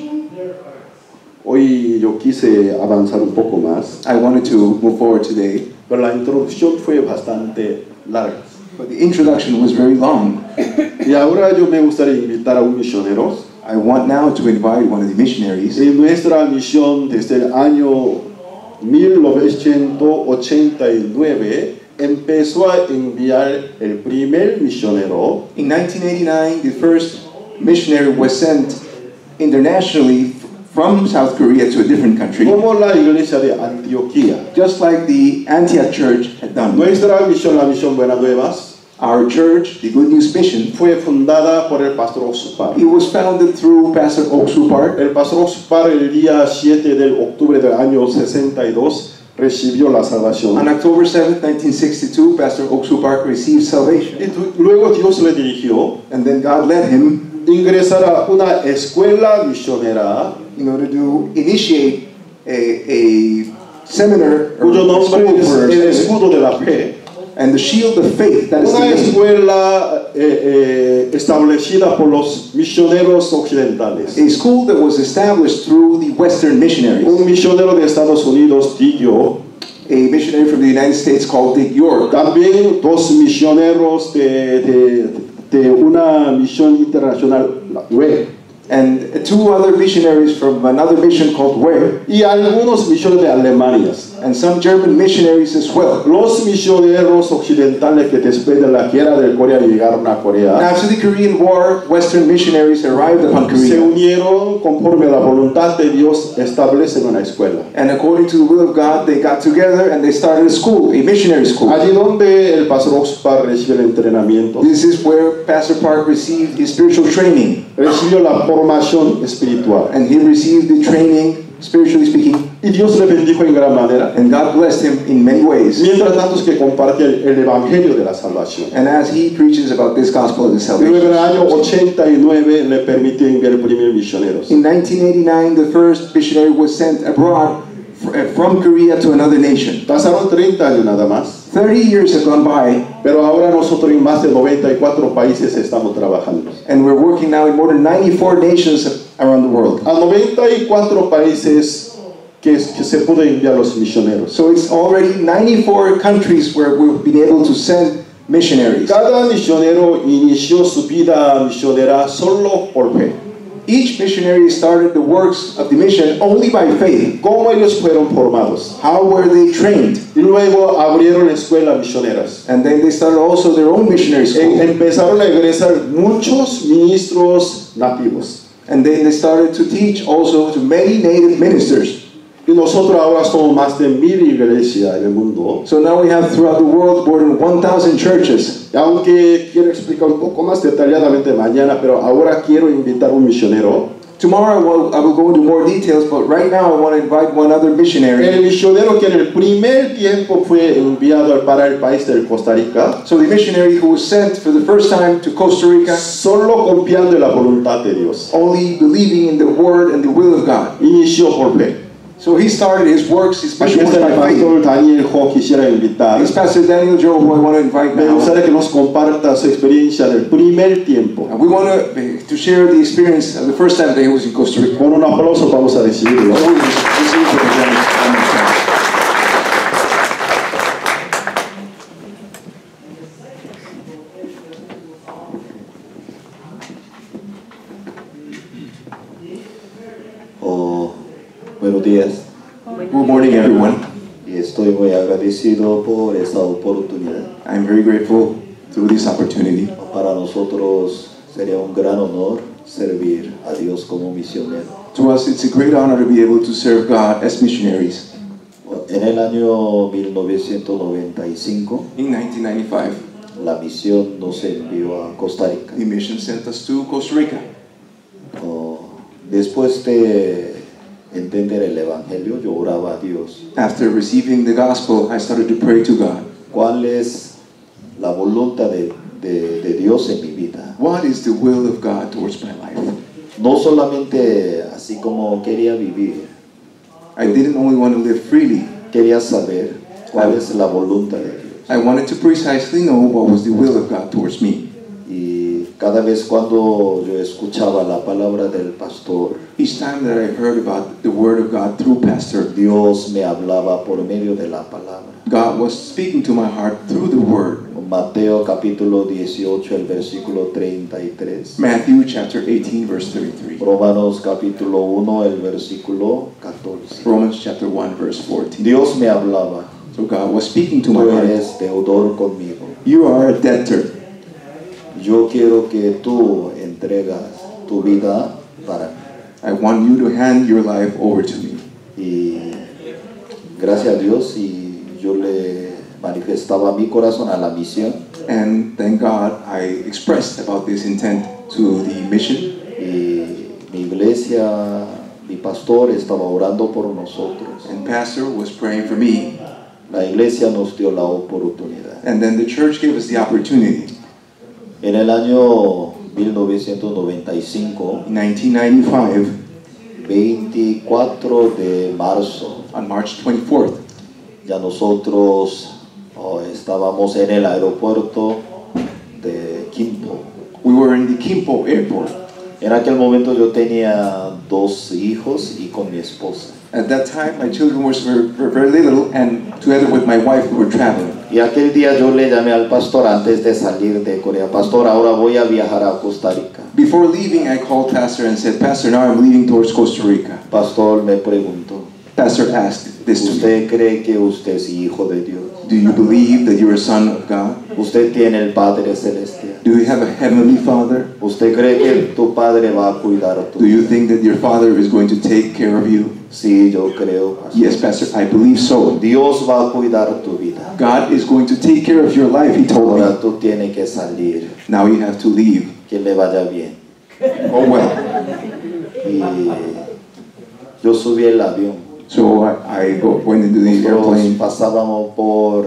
Hoy yo quise avanzar un poco más, I wanted to move forward today, pero la introducción fue bastante larga. but the introduction was very long. Y ahora yo me gustaría invitar a un misionero. I want now to invite one of the missionaries. En nuestra misión desde el año 1989 empezó a enviar el primer misionero In 1989, the first missionary was sent internationally from South Korea to a different country, como la iglesia de Antioquía. just like the Antioch church had done. Nuestra misión, la misión Buenas Nuevas, Our church, the Good News Mission, fue fundada por el pastor Oxupar. it was founded through Pastor Oksupar. El pastor Oxupar el día 7 de octubre del año 62 recibió la salvación. On October 7th, 1962, Pastor Oksupar received salvation. Y luego Dios le dirigió And then God led him ingresar a una escuela misionera in order to initiate a seminar or cuyo a nombre school es for el escudo de la fe. and the shield of faith, that is the Una name. escuela establecida por los misioneros occidentales. A school that was established through the Western missionaries. Un misionero de Estados Unidos, Dick York, A missionary from the United States called Dick York, también dos misioneros de una misión internacional, la UE, and two other missionaries from another mission called WER, y algunos misioneros de Alemania. and some German missionaries as well. Los misioneros occidentales que después de la guerra de Corea llegaron a Corea After the Korean War, Western missionaries arrived upon se Korea, unieron conforme a la voluntad de Dios, establecen una escuela. and according to the will of God, they got together and they started a school, a missionary school. Allí donde el pastor Oxpar recibe el entrenamiento, This is where Pastor Park received his spiritual training, recibió la formación espiritual. and he received the training, spiritually speaking, Y Dios le bendijo en gran manera. and God blessed him in many ways. Mientras tanto es que comparte el evangelio de la salvación. And as he preaches about this gospel of the Luego en el salvation, año 89 le permitió enviar primeros misioneros. in 1989, the first missionary was sent abroad from Korea to another nation. Pasaron 30 años nada más. 30 years have gone by, Pero ahora nosotros en más de 94 países estamos trabajando. and we're working now in more than 94 nations around the world. A 94 países que se pudo enviar los misioneros. So it's already 94 countries where we've been able to send missionaries. Cada misionero inició su vida misionera solo por fe. Each missionary started the works of the mission only by faith. ¿Cómo ellos fueron formados? How were they trained? Y luego abrieron escuelas misioneras. And then they started also their own missionary school. Empezaron a egresar muchos ministros nativos. And then they started to teach also to many native ministers. Y nosotros ahora somos más de 1000 iglesias en el mundo. So now we have throughout the world more than 1,000 churches. Y aunque quiero explicar un poco más detalladamente mañana, pero ahora quiero invitar a un misionero. Tomorrow I will go into more details, but right now I want to invite one other missionary. El misionero que en el primer tiempo fue enviado para el país de Costa Rica, So the missionary who was sent for the first time to Costa Rica, solo confiando en la voluntad de Dios, only believing in the word and the will of God. inició por fe. So he started his works, his Aquí mission está was el by faith. pastor Daniel Jo, quisiera invitar. It's Pastor Daniel Joe who I want to invite Me now. gustaría que nos comparta su experiencia del primer tiempo. And we want to share the experience of the first time that he was in Costa Rica. Con un aplauso vamos a recibirlo. So we receive it again. Buenos días, Good morning, everyone. y estoy muy agradecido por esta oportunidad. I'm very grateful through this opportunity. Para nosotros sería un gran honor servir a Dios como misionero. To us, it's a great honor to be able to serve God as missionaries. En el año 1995, In 1995, la misión nos envió a Costa Rica. the mission sent us to Costa Rica. Después de entender el Evangelio, yo oraba a Dios. After receiving the gospel, I started to pray to God. ¿Cuál es la voluntad de Dios en mi vida? What is the will of God towards my life? No solamente así como quería vivir, I didn't only want to live freely. quería saber cuál es la voluntad de Dios. I wanted to precisely know what was the will of God towards me. Y cada vez cuando yo escuchaba la palabra del pastor, Each time that I heard about the word of God through Pastor, Dios me hablaba por medio de la palabra. God was speaking to my heart through the word. Mateo capítulo 18, el versículo 33. Matthew chapter 18, verse 33. Romanos capítulo 1, el versículo 14. Romans chapter 1, verse 14. Dios me hablaba, So God was speaking to my tú heart. eres deudor conmigo. You are a debtor. Yo quiero que tú entregas tu vida para mí. I want you to hand your life over to me. Y gracias a Dios, y yo le manifestaba mi corazón a la misión, And thank God I expressed about this intent to the mission. y mi iglesia, mi pastor estaba orando por nosotros. And Pastor was praying for me. La iglesia nos dio la oportunidad. And then the church gave us the opportunity. En el año 1995, In 1995, 24 de marzo, on March 24th, ya nosotros estábamos en el aeropuerto de Quimpo. we were in the Kimpo airport. En aquel momento yo tenía 2 hijos y con mi esposa. At that time, my children were very little, and together with my wife, we were traveling. Y aquel día yo le llamé al pastor antes de salir de Corea. Pastor, ahora voy a viajar a Costa Rica. Before leaving, I called Pastor and said, Pastor, now I'm leaving towards Costa Rica. Pastor me preguntó, Pastor asked, this to you? ¿Usted cree que usted es hijo de Dios? Do you believe that you're a son of God? ¿Usted tiene el Padre Celestial? Do you have a heavenly Father? ¿Usted cree que tu Padre va a cuidar a tu Do you vida? think that your Father is going to take care of you? Sí, yo creo, pastor. Yes, Pastor, I believe so. Dios va a cuidar tu vida. God is going to take care of your life, He told Ahora me. tú tienes que salir, Now you have to leave. que le vaya bien. Oh well. Y yo subí el avión. So went into the Nosotros airplane, pasábamos por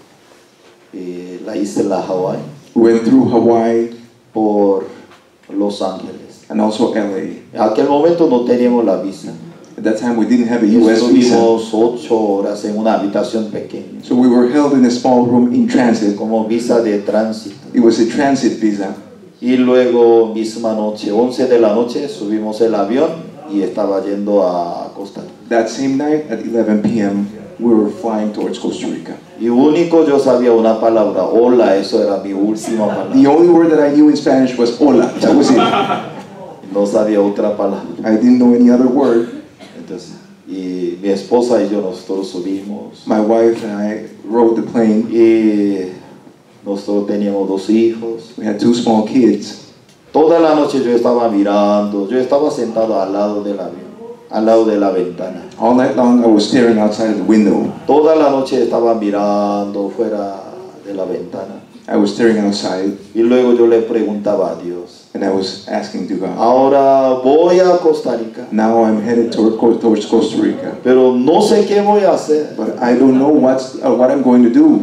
la isla Hawái, went through Hawaii por Los Ángeles. and also LA. En aquel momento no teníamos la visa. At that time we didn't have a US visa. Estuvimos 8 horas en una habitación pequeña, So we were held in a small room in transit. como visa de tránsito. It was a transit visa. Y luego, misma noche, 11 de la noche, subimos el avión y estaba yendo a Costa Rica. That same night at 11 p.m. we were flying towards Costa Rica. Y único yo sabía una palabra, hola, eso era mi última The palabra. only word that I knew in Spanish was hola. That was it. No sabía otra palabra. I didn't know any other word. Entonces, y mi esposa y yo nosotros subimos My wife and I rode the plane. y nosotros teníamos 2 hijos. We had 2 small kids. Toda la noche yo estaba mirando, yo estaba sentado al lado del avión, al lado de la ventana. All night long I was staring outside of the window. Toda la noche estaba mirando fuera de la ventana. I was staring outside Y luego yo le preguntaba a Dios, and I was asking to God. ahora voy a Costa Rica, Now I'm headed towards Costa Rica. pero no sé qué voy a hacer. But I don't know what I'm going to do.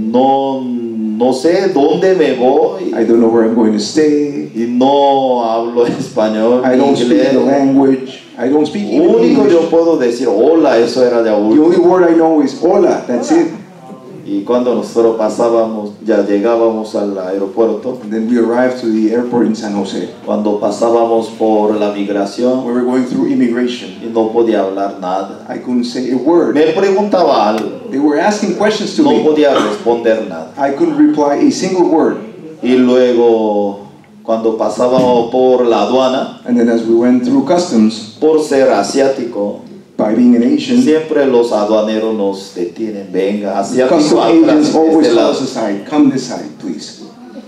No sé dónde me voy. I don't know where I'm going to stay. Y no hablo español, I ni don't speak the inglés. language. I don't speak Lo único English. yo puedo decir, hola, eso era de The último. only word I know is hola. That's it. Y cuando nosotros pasábamos, ya llegábamos al aeropuerto, And then we arrived to the airport in San Jose. cuando pasábamos por la migración We were going through immigration. y no podía hablar nada. I couldn't say a word. Me preguntaba algo, They were asking questions to no me. podía responder nada. I couldn't reply a single word. Y luego, cuando pasábamos por la aduana, And then as we went through customs, por ser asiático, by being an Asian, siempre los aduaneros nos detienen. Venga, asiático custom atrás, agents always este tell lado. us aside. Come this side, please.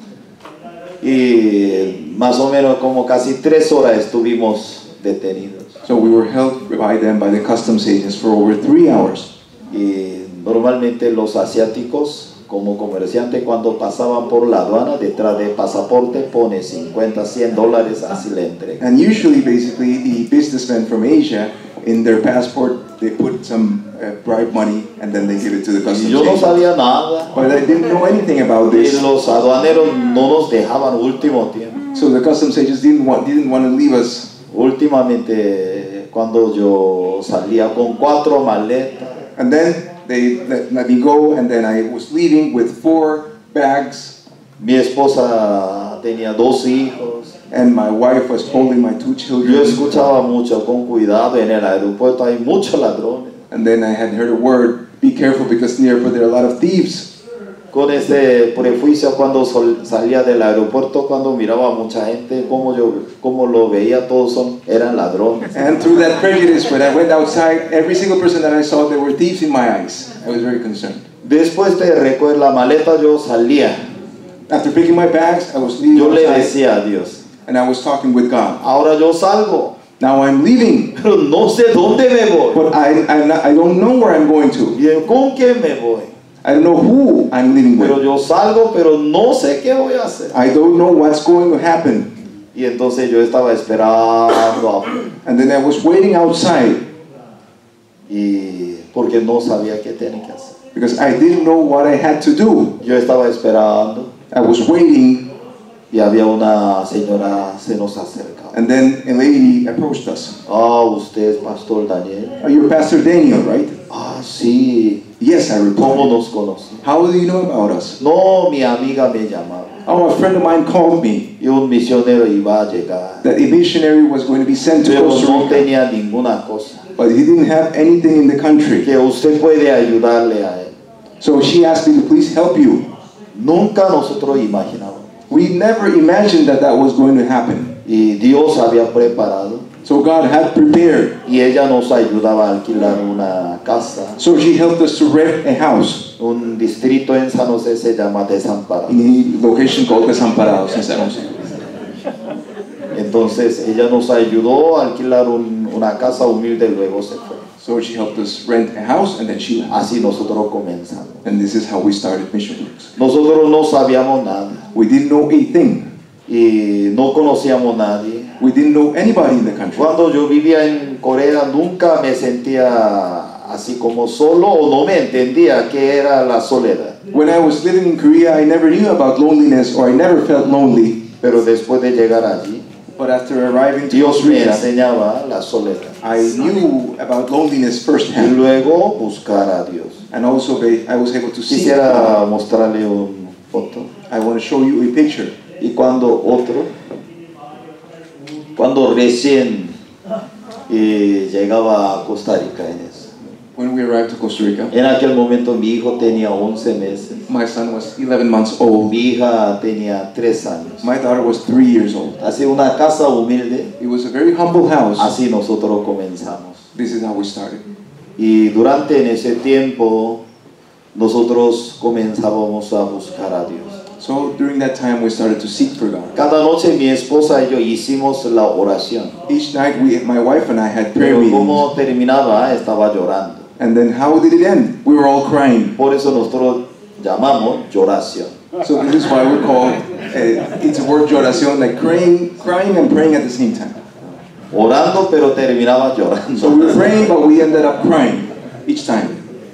Y más o menos como casi 3 horas estuvimos detenidos. So we were held by them, by the customs agents, for over 3 hours. Y normalmente los asiáticos, como comerciantes, cuando pasaban por la aduana, detrás del pasaporte pone $50, $100, así le entregan. And usually, basically, the businessmen from Asia, in their passport, they put some bribe money and then they give it to the Y customs yo no agent. sabía nada. But I didn't know anything about Y this. los aduaneros no nos dejaban último tiempo. So the customs agents didn't want to leave us. Últimamente, cuando yo salía con 4 maletas, And then they let me go, and then I was leaving with 4 bags, mi esposa tenía 2 hijos. and my wife was holding my 2 Yo children. escuchaba mucho, con cuidado, en el aeropuerto hay muchos ladrones. And then I had heard a word, be careful, because in the airport there are a lot of thieves. Con ese prejuicio cuando salía del aeropuerto, cuando miraba a mucha gente, como lo veía, todos eran ladrones. And through that prejudice, when I went outside, every single person that I saw, there were thieves in my eyes. I was very concerned. Después de recoger la maleta, yo salía. After picking my bags, I was leaving Yo le outside, decía a Dios, and I was talking with God. ahora yo salgo, Now I'm leaving, pero no sé dónde me voy. but I don't know where I'm going to. ¿Y con quién me voy? I don't know who I'm leaving Pero with. yo salgo, pero no sé qué voy a hacer. I don't know what's going to happen. Y entonces yo estaba esperando afuera, And then I was waiting outside y porque no sabía qué tenía que hacer. because I didn't know what I had to do. Yo estaba esperando I was waiting, y había una señora, se nos acercaba. and then a lady approached us. Ah, usted es Pastor Daniel. Oh, you're Pastor Daniel, right? Ah, sí. Yes, I ¿Cómo replied. nos conocí? How do you know about us? No, mi amiga me llamaba. Oh, a friend of mine called me Y un misionero iba a llegar. that a missionary was going to be sent to Pero Costa no Rica, tenía ninguna cosa. but he didn't have anything in the country. Que usted puede ayudarle a él. So she asked me to please help you. Nunca nosotros imaginamos. We never imagined that that was going to happen. Y Dios había preparado. So God had prepared. Y ella nos ayudaba a alquilar una casa. So she helped us to rent a house Un distrito en San José se llama Desamparado. in a location called Desamparados in San Jose. Entonces ella nos ayudó a alquilar una casa humilde y luego se fue. So she helped us rent a house and then she left. Así nosotros comenzamos. And this is how we started Mission Works. Nosotros no sabíamos nada We didn't know a thing. y no conocíamos a nadie. We didn't know anybody in the country. Cuando yo vivía en Corea nunca me sentía así como solo o no me entendía qué era la soledad. When I was living in Korea, I never knew about loneliness, or I never felt lonely. Pero después de llegar allí, But after arriving to Dios me Korea, enseñaba la soledad. I knew about loneliness Y firsthand. luego buscar a Dios. And also I was able to see. Quisiera mostrarle una foto. I want to show you a picture. Y cuando recién llegaba a Costa Rica en eso. When we arrived to Costa Rica, En aquel momento mi hijo tenía 11 meses, my son was 11 months old. mi hija tenía 3 años. My daughter was 3 years old. Así una casa humilde, It was a very humble house. así nosotros comenzamos. This is how we started. Y durante en ese tiempo nosotros comenzábamos a buscar a Dios. So during that time, we started to seek for God. Cada noche mi esposa y yo hicimos la oración. Each night, my wife and I had prayer Pero meetings. como terminaba, estaba llorando. And then how did it end? We were all crying. Por eso nosotros llamamos lloración. So this is why we call it's a word lloración, like crying and praying at the same time. Orando, pero terminaba llorando. So we were praying, but we ended up crying each time.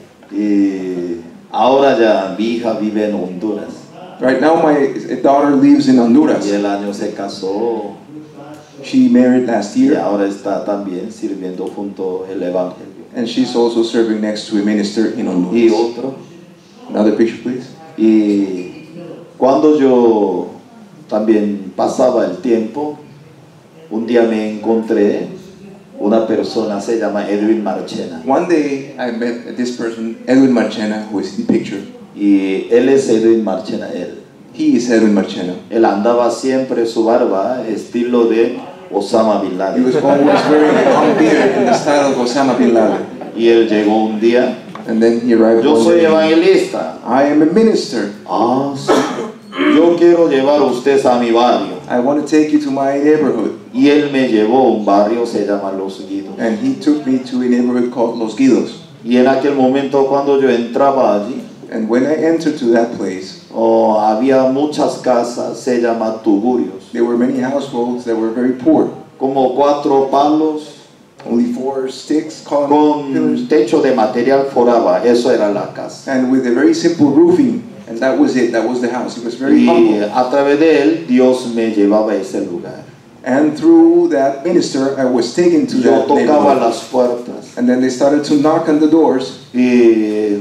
Y ahora ya mi hija vive en Honduras. Right now, my daughter lives in Y Honduras. el año se casó She married last y year, ahora está también sirviendo junto el Evangelio. and she's also serving next to a minister in Y Honduras. otro. Another picture, please. Y cuando yo también pasaba el tiempo, un día me encontré una persona, se llama Edwin Marchena. One day, I met this person, Edwin Marchena, who is in the picture. Y él es Edwin Marchena, él. He is Edwin Marchena. Él andaba siempre su barba, estilo de Osama Bin He Laden. was always wearing a long beard in the style of Osama bin Laden. Y él llegó un día, And then he arrived yo one soy day. evangelista. I am a minister. Ah, sí. Yo quiero llevar a ustedes a mi barrio. I want to take you to my neighborhood. Y él me llevó a un barrio, se llama Los Guidos. And he took me to a neighborhood called Los Guidos. Y en aquel momento cuando yo entraba allí, And when I entered to that place, había muchas casas, se llama tugurios, there were many households that were very poor. como 4 palos Only 4 sticks, column con pillars, techo de material foraba, eso era la casa. and with a very simple roofing. And that was it. That was the house. It was very Y humble. a través de él, Dios me llevaba a ese lugar. And through that minister, I was taken to Yo that tocaba neighborhood. las puertas. And then they started to knock on the doors. Y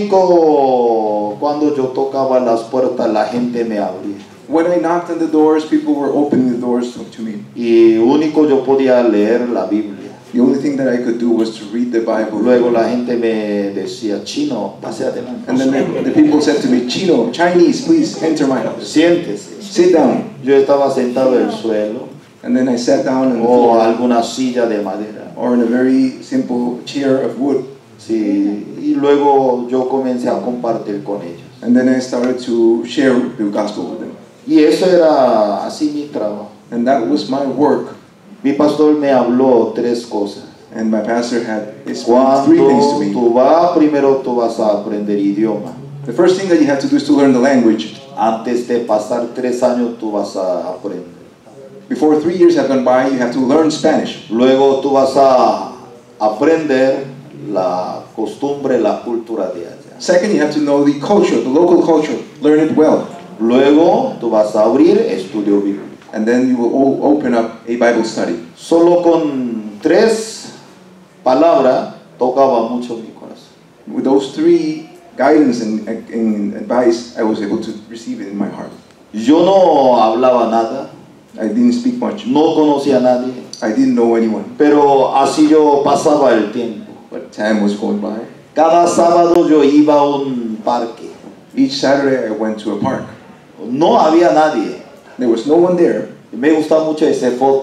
único, cuando yo tocaba las puertas, la gente me abría. When I knocked on the doors, people were opening the doors to me. Y único yo podía leer la Biblia. The only thing that I could do was to read the Bible. Luego la gente me decía, chino, pase adelante. And then the people said to me, Chino, Chinese, please enter my house. Siéntese. Sit down. Yo estaba sentado en el suelo And then I sat down on the o floor, alguna silla de madera. or in a very simple chair of wood. Sí, y luego yo comencé a compartir con ellos. And then I started to share the gospel with them. Y eso era así mi trabajo. And that was my work. Mi pastor me habló 3 cosas. And my pastor had explained 3 things to Cuando me. tú vas, primero tú vas a aprender idioma. The first thing that you have to do is to learn the language. Antes de pasar 3 años tú vas a aprender. Before 3 years have gone by, you have to learn Spanish. Luego tú vas a aprender la costumbre, la cultura de allá. Second, you have to know the culture, the local culture. Learn it well. Luego tú vas a abrir estudio bíblico. And then you will open up a Bible study. Solo con 3 palabras tocaba mucho mi corazón. With those 3 guidance and advice, I was able to receive it in my heart. Yo no hablaba nada, I didn't speak much. no conocía a nadie, I didn't know anyone. pero así yo pasaba el tiempo. But time was going by. Cada sábado yo iba a un parque. Each Saturday, I went to a park. No había nadie. There was no one there. Me gusta mucho esa foto.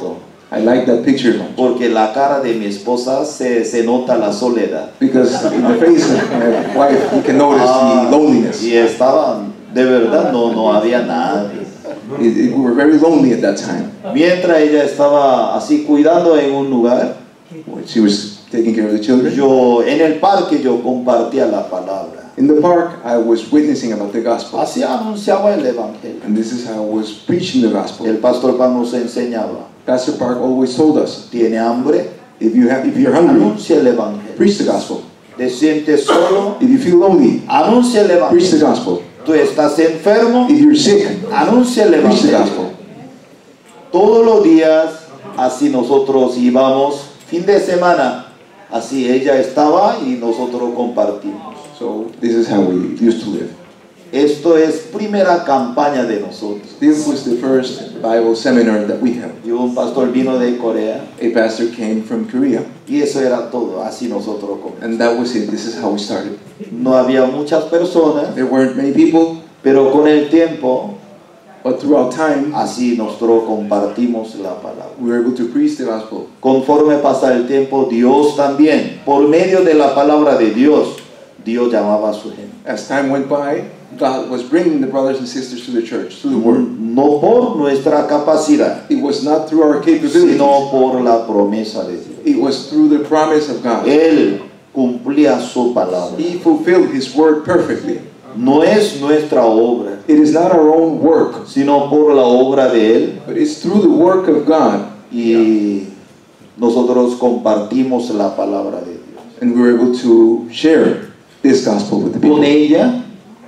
I like that picture porque la cara de mi esposa se nota la soledad. because in the face of my wife, you can notice the loneliness. Y estaban, de verdad, no había nadie. We were very lonely at that time. Mientras ella estaba así cuidando en un lugar, When she was taking care of the children. yo en el parque yo compartía la palabra. In the park, I was witnessing about the gospel. Así anunciaba el evangelio. And this is how I was preaching the gospel. El pastor Pan nos enseñaba, Pastor Park always told us, tiene hambre, if you're hungry, anuncia el evangelio. preach the gospel. Te sientes solo, If you feel lonely, anuncia el preach the evangelio. gospel. Tú estás enfermo, If you're sick, anuncia el preach the evangelio. gospel. Todos los días, así nosotros íbamos, fin de semana, así ella estaba y nosotros compartimos. So this is how we used to live. Esto es primera campaña de nosotros. This was the first Bible seminar that we had. Y un pastor vino de Corea A pastor came from Korea, y eso era todo, así nosotros comenzamos. and that was it. This is how we started. No había muchas personas, There weren't many people, pero con el tiempo, but throughout time, así nosotros compartimos la palabra. we were able to preach the gospel. Conforme pasa el tiempo, Dios también, por medio de la palabra de Dios, Dios llamaba a su gente. As time went by, God was bringing the brothers and sisters to the church, to the word. No por nuestra capacidad, It was not through our capabilities. sino por la promesa de Dios. It was through the promise of God. Él cumplía su palabra. He fulfilled His word perfectly. No es nuestra obra, It is not our own work, sino por la obra de Él. but it's through the work of God, Y nosotros compartimos la palabra de Dios. and we were able to share this gospel with the Con people. ella,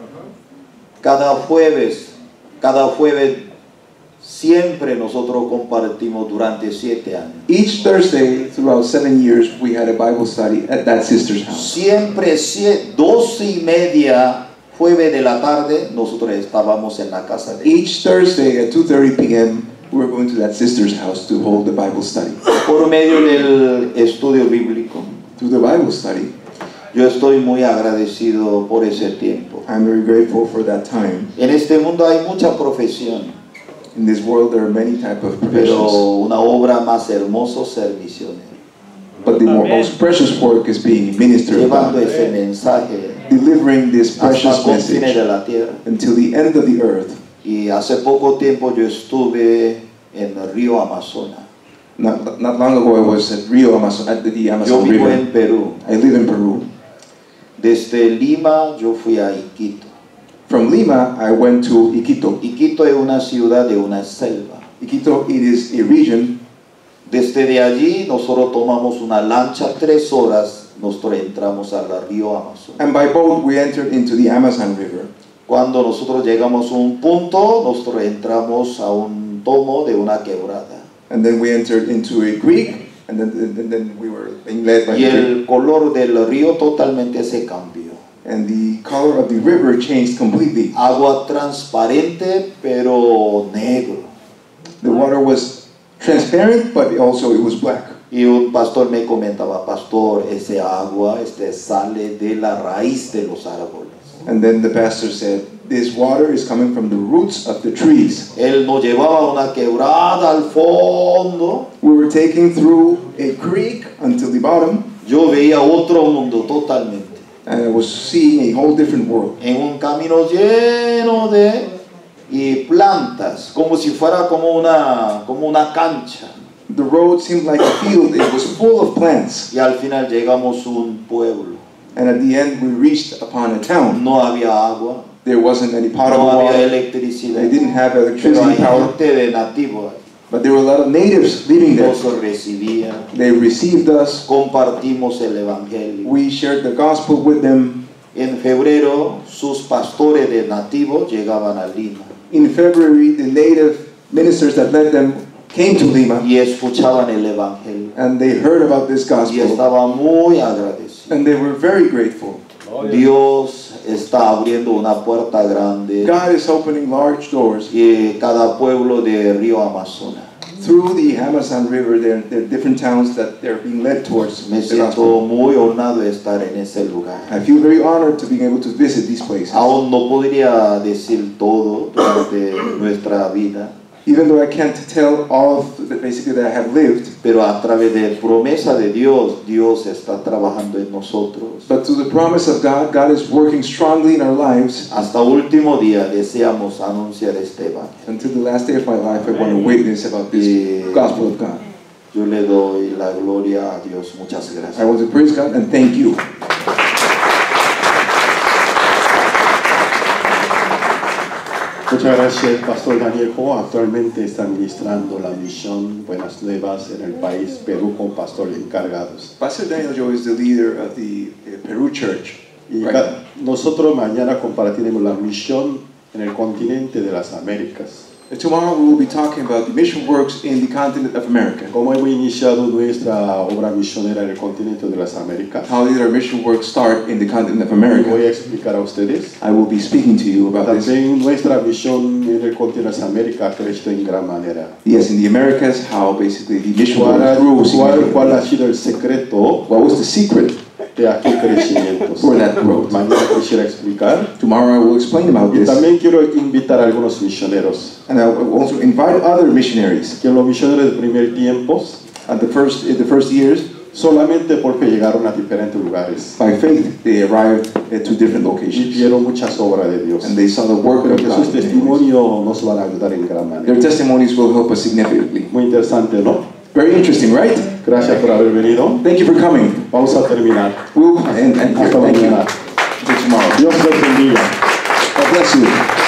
cada jueves, siempre nosotros compartimos durante 7 años. Each Thursday, throughout 7 years, we had a Bible study at that sister's house. Siempre 12:30, jueves de la tarde, nosotros estábamos en la casa de ella. Each Thursday at 2:30 p.m., we were going to that sister's house to hold the Bible study. Por medio del estudio bíblico, Through the Bible study, yo estoy muy agradecido por ese tiempo. I'm very grateful for that time. En este mundo hay mucha profesión, In this world, there are many types of pero professions, una obra más hermosa es ser misionero. but the most precious work is being a minister of Llevando God, ese mensaje delivering this hasta precious los confines message de la tierra. until the end of the earth. Y hace poco tiempo yo estuve en el río Amazonas. Not long ago, I was at Rio Amazon, at the Yo Amazon vivo River. en Perú. I live in Peru. Desde Lima yo fui a Iquito. From Lima, I went to Iquito. Iquito es una ciudad de una selva. Iquito, it is a region. Desde de allí nosotros tomamos una lancha, 3 horas, nosotros entramos al río Amazonas. And by boat, we entered into the Amazon River. Cuando nosotros llegamos a un punto, nosotros entramos a un tomo de una quebrada. And then we entered into a creek, and then we were being led by Y the creek. el color del río totalmente se cambió. And the color of the river changed completely. Agua transparente, pero negro. The water was transparent, but also it was black. Y un pastor me comentaba, pastor, ese agua sale de la raíz de los árboles. And then the pastor said, this water is coming from the roots of the trees. Él nos llevaba a una quebrada al fondo. We were taken through a creek until the bottom, Yo veía otro mundo totalmente. and I was seeing a whole different world. En un camino lleno de plantas, como si fuera como una cancha. The road seemed like a field. It was full of plants. Y al final llegamos a un pueblo. And at the end, we reached upon a town. No había agua, There wasn't any no potable había water. electricidad. They didn't have Pero electricity hay power. gente de nativos. But there were a lot of natives living there. Nos recibían, They received us. compartimos el evangelio. We shared the gospel with them. En febrero, sus pastores de nativos llegaban a Lima In February, the native ministers that led them came to Lima, y escuchaban el evangelio. and they heard about this Y gospel, estaban muy agradecidos. and they were very grateful. Dios está abriendo una puerta grande God is opening large doors y cada pueblo de Río Amazonas. through the Amazon River. There are different towns that they're being led towards Me the gospel. siento muy honrado de estar en ese lugar. I feel very honored to be able to visit these places. Aún no podría decir todo durante nuestra vida, Even though I can't tell all of basically that I have lived, pero a través de promesa de Dios, Dios está trabajando en nosotros. but through the promise of God, God is working strongly in our lives. Hasta último día deseamos anunciar este evangelio. Until the last day of my life, I want to witness about this gospel of God. Yo le doy la gloria a Dios. Muchas I gracias. want to praise God and thank you. Muchas gracias, Pastor Daniel Ho. Actualmente está administrando la misión Buenas Nuevas en el país Perú con pastores encargados. Pastor Daniel Joe is the leader of the Peru Church. Y Right. nosotros mañana compartiremos la misión en el continente de las Américas. And tomorrow we will be talking about the mission works in the continent of America. ¿Cómo hemos iniciado nuestra obra misionera en el continente de las Américas? How did our mission work start in the continent of Voy America? a explicar a ustedes. I will be speaking to you about this. También nuestra misión en el continente de las Américas ha crecido en gran manera. Yes, in the Americas, how basically the mission ¿Cuál work grew cuál ha significantly. sido el secreto What was the secret de aquel crecimiento? for that growth? Mañana quisiera explicar. Tomorrow I will explain about Y this. también quiero invitar a algunos misioneros. And I will also invite other missionaries. Que los misioneros de primer tiempos, In the first years, solamente porque llegaron a diferentes lugares by faith, they arrived to different y locations. vieron muchas obras de Dios. And they saw the work Pero of que sus God. testimonios nos van a ayudar en gran Their manera. testimonies will help us significantly. Muy interesante, ¿no? Very interesting, right? Gracias por haber venido. Thank you for coming. Vamos a terminar. And Hasta thank you. mañana. Until tomorrow. Dios les bendiga. God bless you.